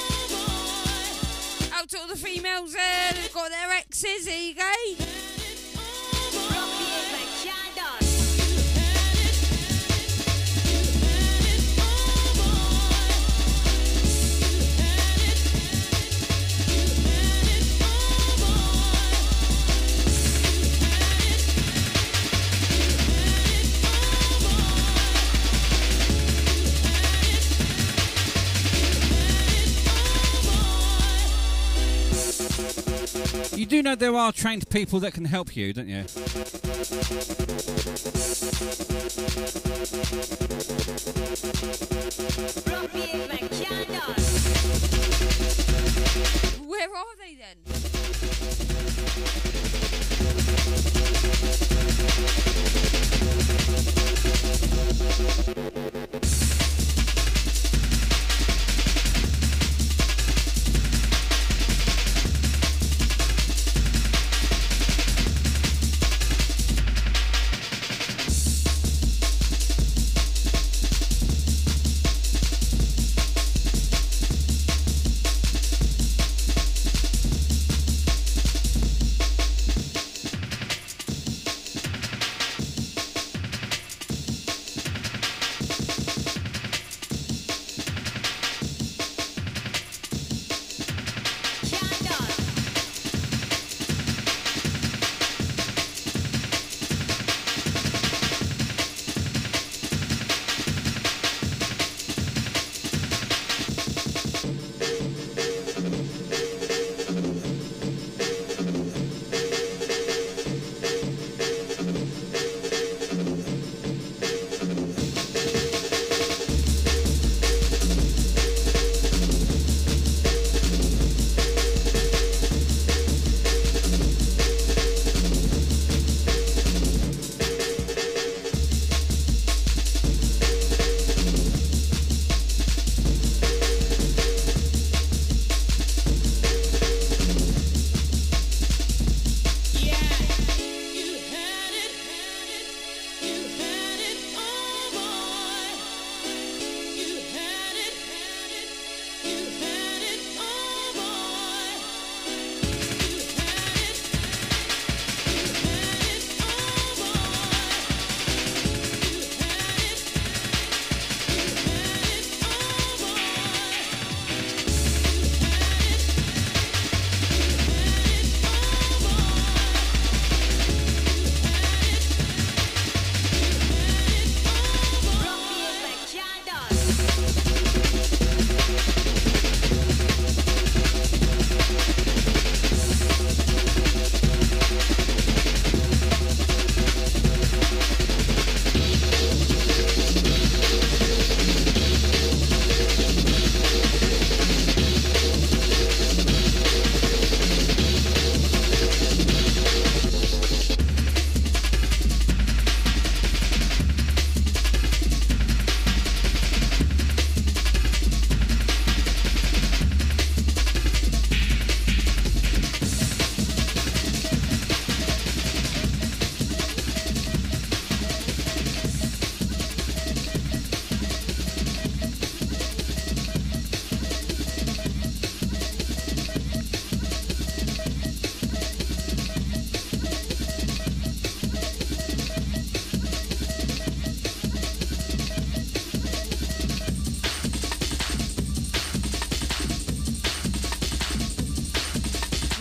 Out to all the females who've got their exes. Here you go. You do know there are trained people that can help you, don't you? Where are they then?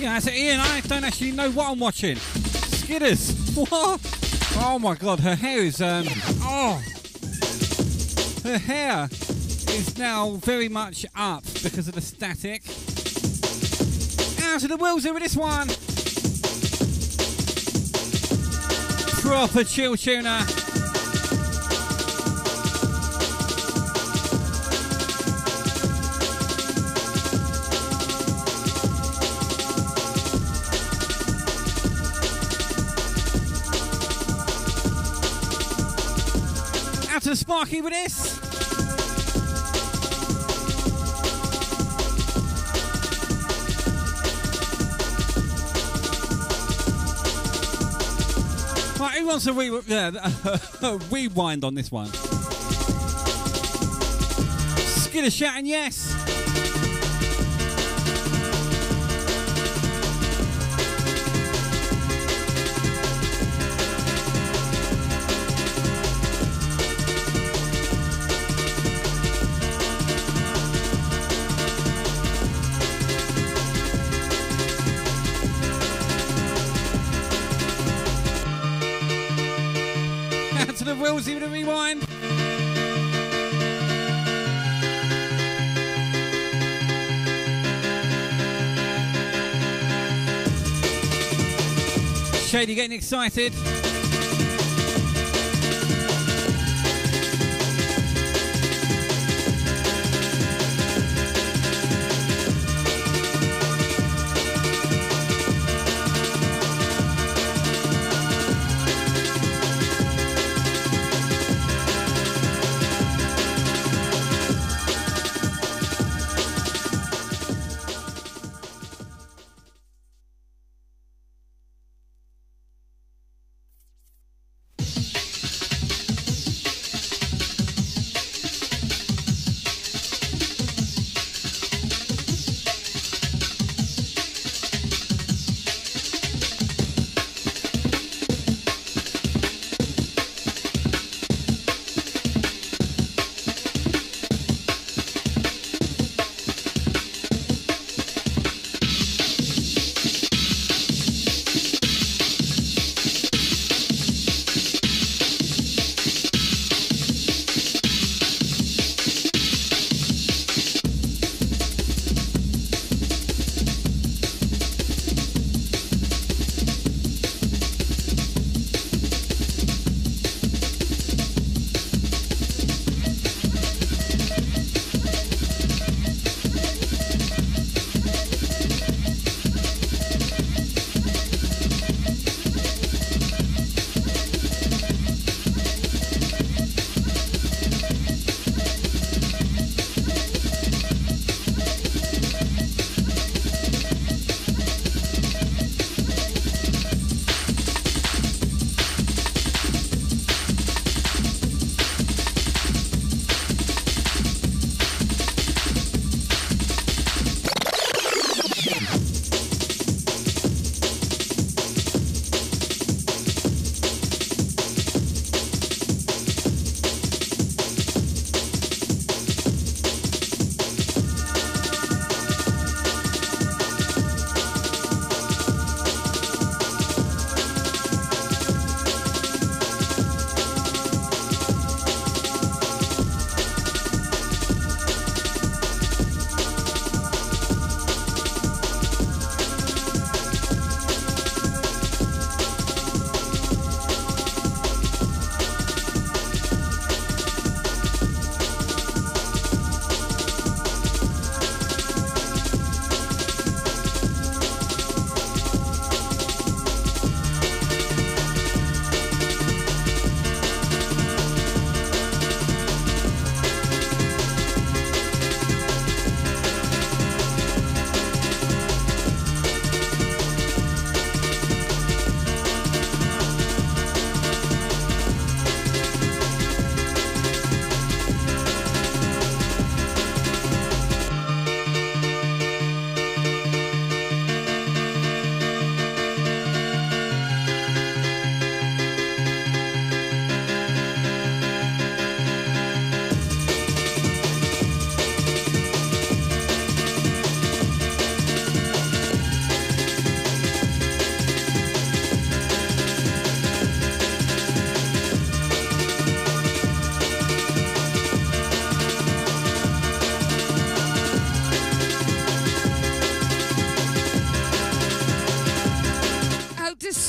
Yeah, that's it, Ian. I don't actually know what I'm watching. Skidders. What? Oh my god, her hair is her hair is now very much up because of the static. Out of the wheels here with this one. Proper chill tuner. Out to the Sparky with this. Right, who wants to rewind on this one? Skidder shouting yes. To the wheels, even a rewind. Shady getting excited.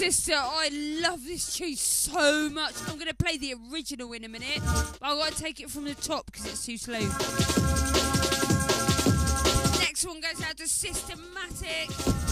sister, I love this tune so much. I'm going to play the original in a minute, but I've got to take it from the top because it's too slow. Next one goes out to Systematic.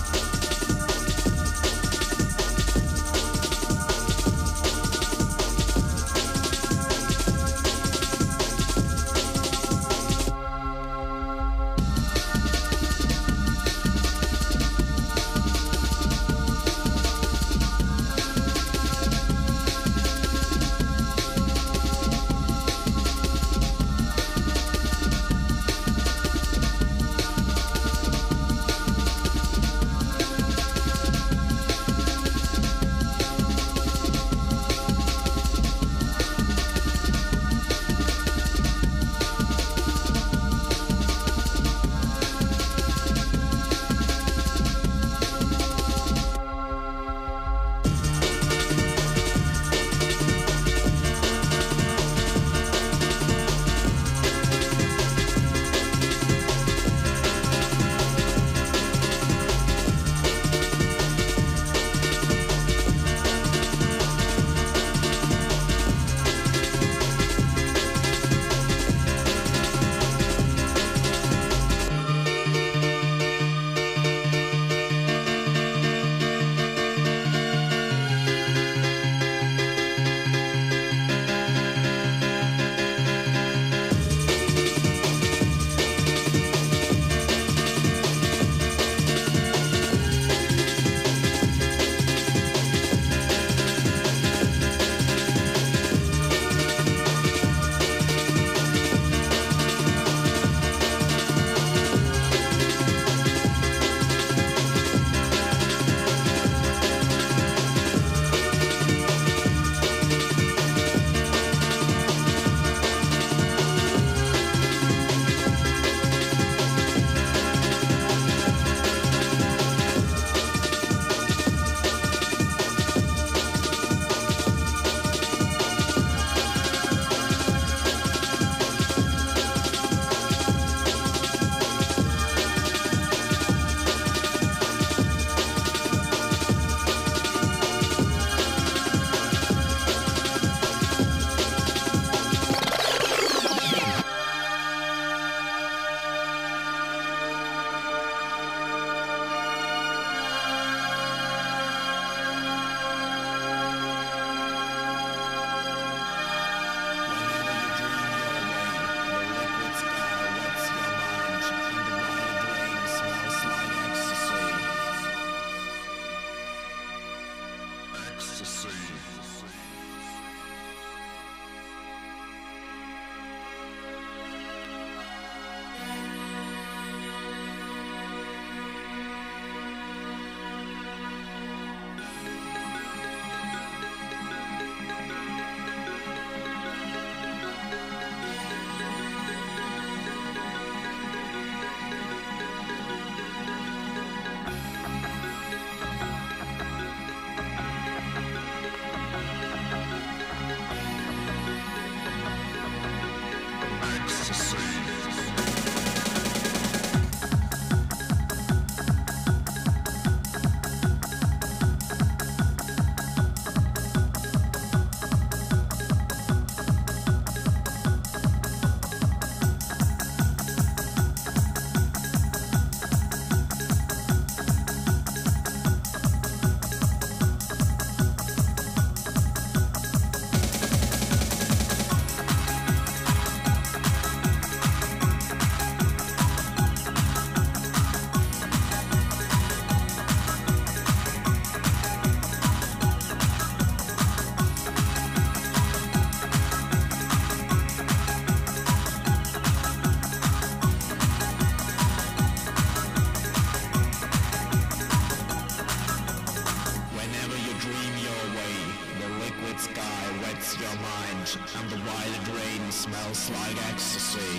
and the violet rain smells like ecstasy.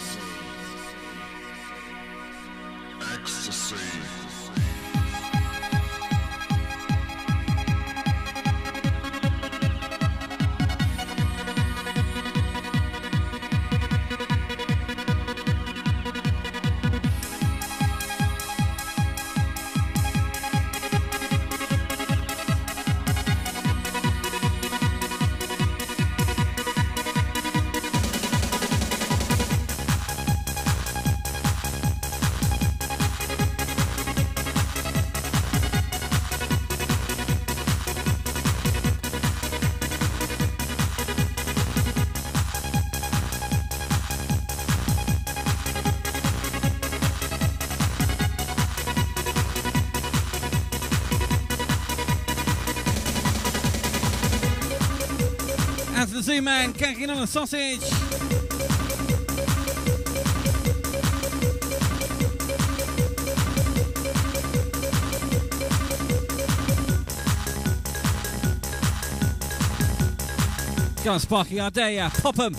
Ecstasy. Zoo Man gagging on a sausage. Go on, Sparky, I dare ya. Pop 'em.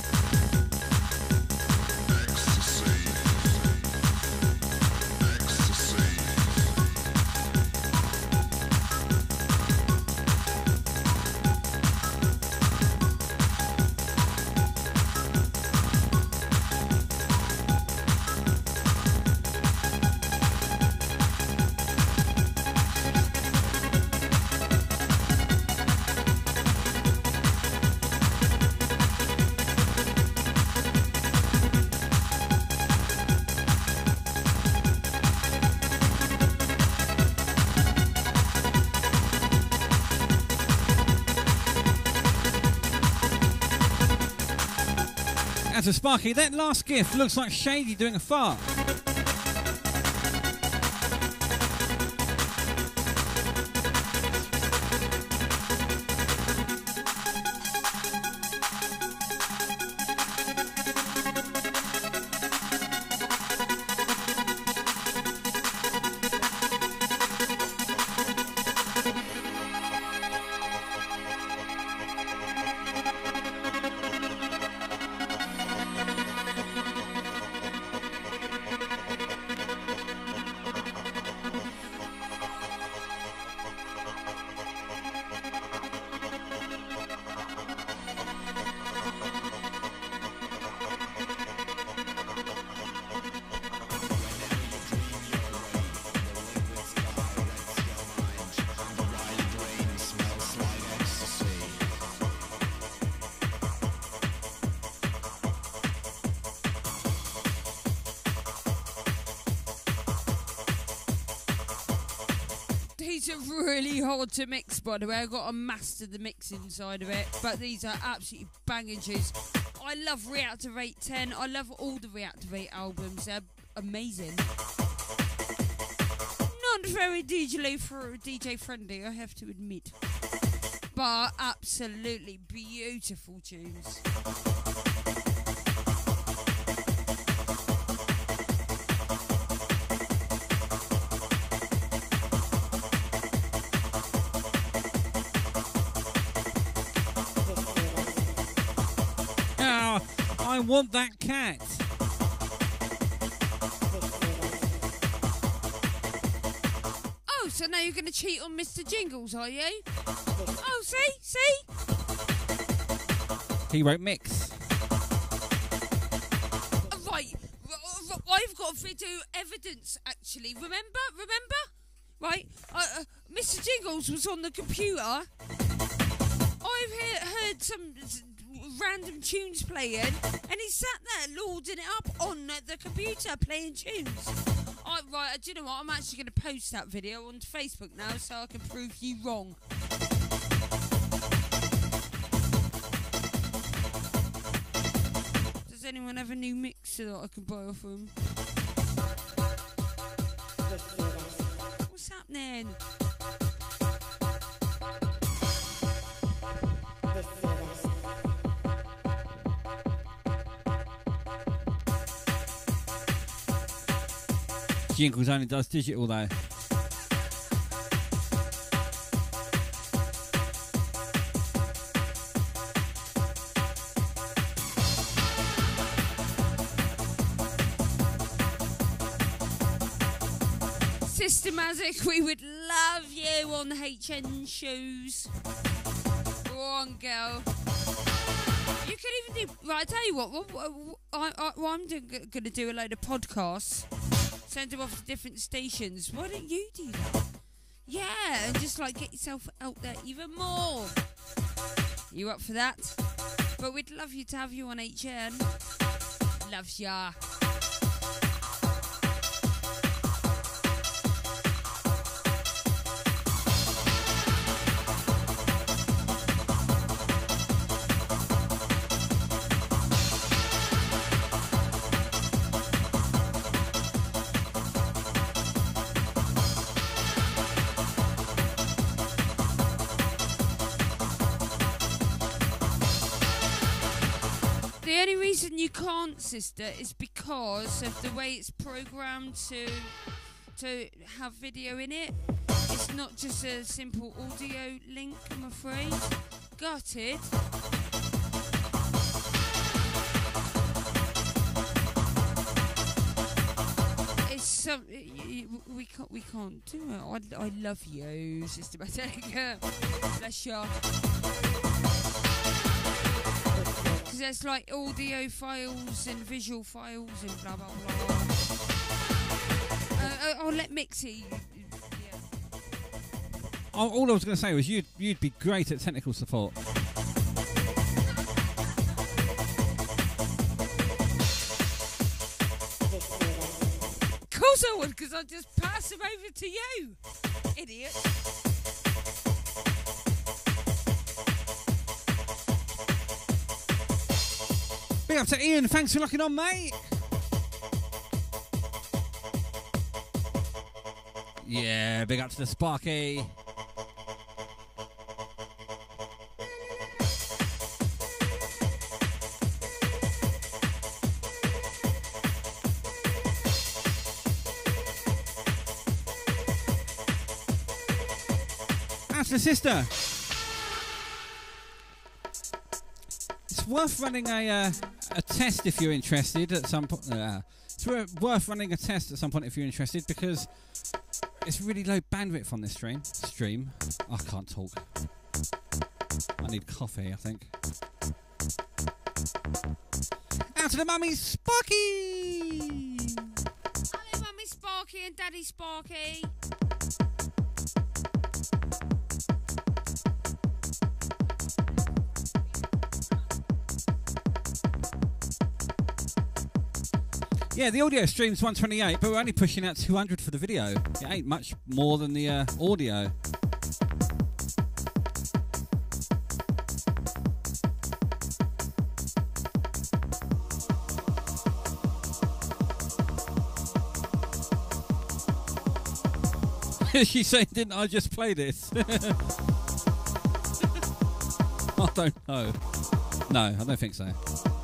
To Sparky, that last gift looks like Shady doing a fart. These are really hard to mix, by the way. I've got to master the mixing side of it, but these are absolutely banging tunes. I love Reactivate 10. I love all the Reactivate albums. They're amazing. Not very DJ friendly, I have to admit, but absolutely beautiful tunes. I want that cat. Oh, so now you're going to cheat on Mr. Jingles, are you? Oh, see? He wrote mix. Right, I've got video evidence, actually. Remember? Right, Mr. Jingles was on the computer. I've heard some random tunes playing, and he sat there lording it up on the computer playing tunes. Right, do you know what? I'm actually going to post that video onto Facebook now so I can prove you wrong. Does anyone have a new mixer that I can buy off him? What's happening? Jingles only does digital though. Systematic, we would love you on the HN shows. Go on, girl. You can even do. Right, I tell you what. I'm going to do a load of podcasts. Send them off to different stations. Why don't you do that? Yeah, and just like get yourself out there even more. You up for that? But we'd love you to have you on HN. Loves ya. reason you can't, sister, is because of the way it's programmed to have video in it. It's not just a simple audio link, I'm afraid. Got it? It's some we can't do it. I love you, Systematic. Bless you. Because there's like audio files and visual files and blah blah blah. I'll let Mixie. Yeah. All I was going to say was you'd be great at technical support. Of course I would, because I'll just pass them over to you, idiot. Big up to Ian, thanks for locking on, mate. Yeah, big up to the Sparky. That's the sister. It's worth running a test if you're interested at some point. It's worth running a test at some point if you're interested, because it's really low bandwidth on this stream. I can't talk. I need coffee, I think. Out to the mummy Sparky! Hello, Mummy Sparky and Daddy Sparky. Yeah, the audio stream's 128, but we're only pushing out 200 for the video. It ain't much more than the audio. She's saying, didn't I just play this? I don't know. No, I don't think so.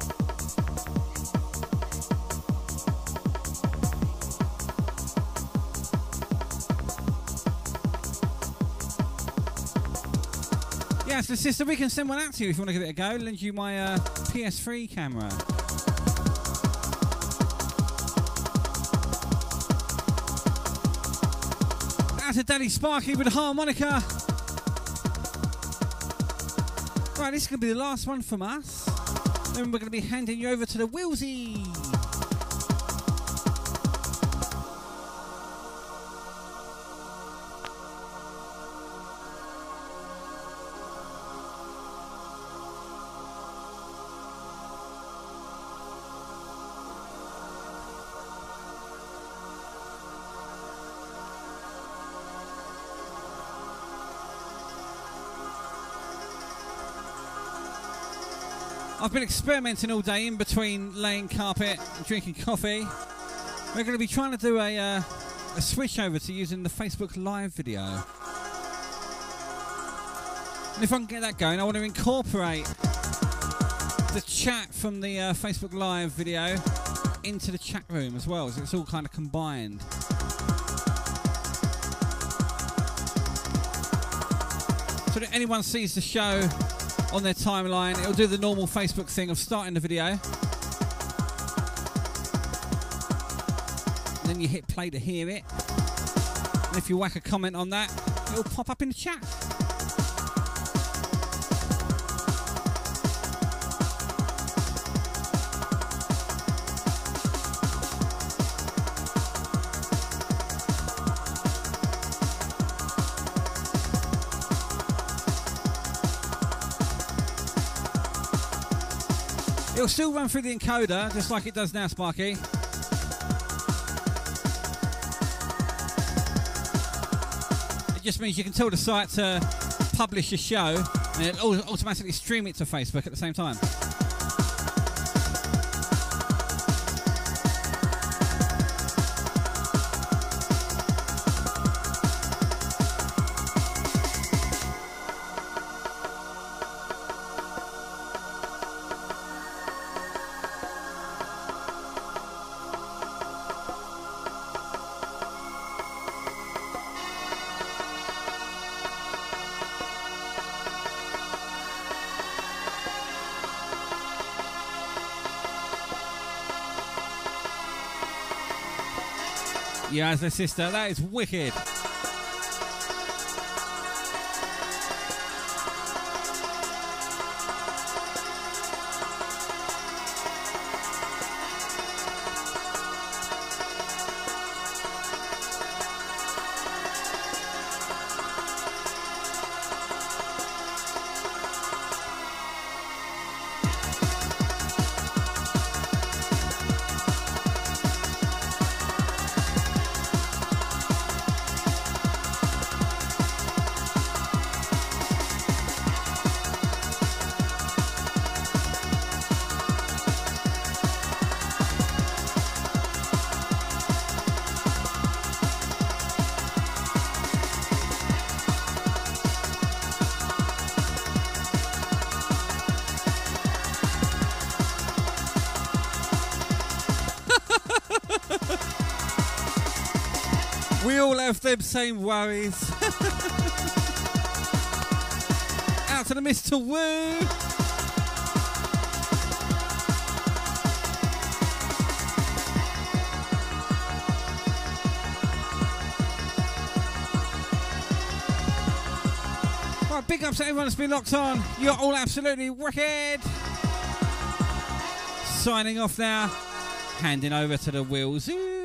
Yeah, so sister, we can send one out to you if you want to give it a go. Lend you my PS3 camera. Out to Daddy Sparky with a harmonica. Right, this is going to be the last one from us. Then we're going to be handing you over to the Wilsey. I've been experimenting all day in between laying carpet and drinking coffee. We're going to be trying to do a switch over to using the Facebook Live video. And if I can get that going, I want to incorporate the chat from the Facebook Live video into the chat room as well, so it's all kind of combined. So that anyone sees the show on their timeline, it'll do the normal Facebook thing of starting the video. And then you hit play to hear it. And if you whack a comment on that, it'll pop up in the chat. It'll still run through the encoder, just like it does now, Sparky. It just means you can tell the site to publish your show, and it'll automatically stream it to Facebook at the same time. Yeah, as a sister, that is wicked. We all have them same worries. Out to the Mr. Woo. Right, big ups to everyone that's been locked on. You're all absolutely wicked. Signing off now. Handing over to the Wheels.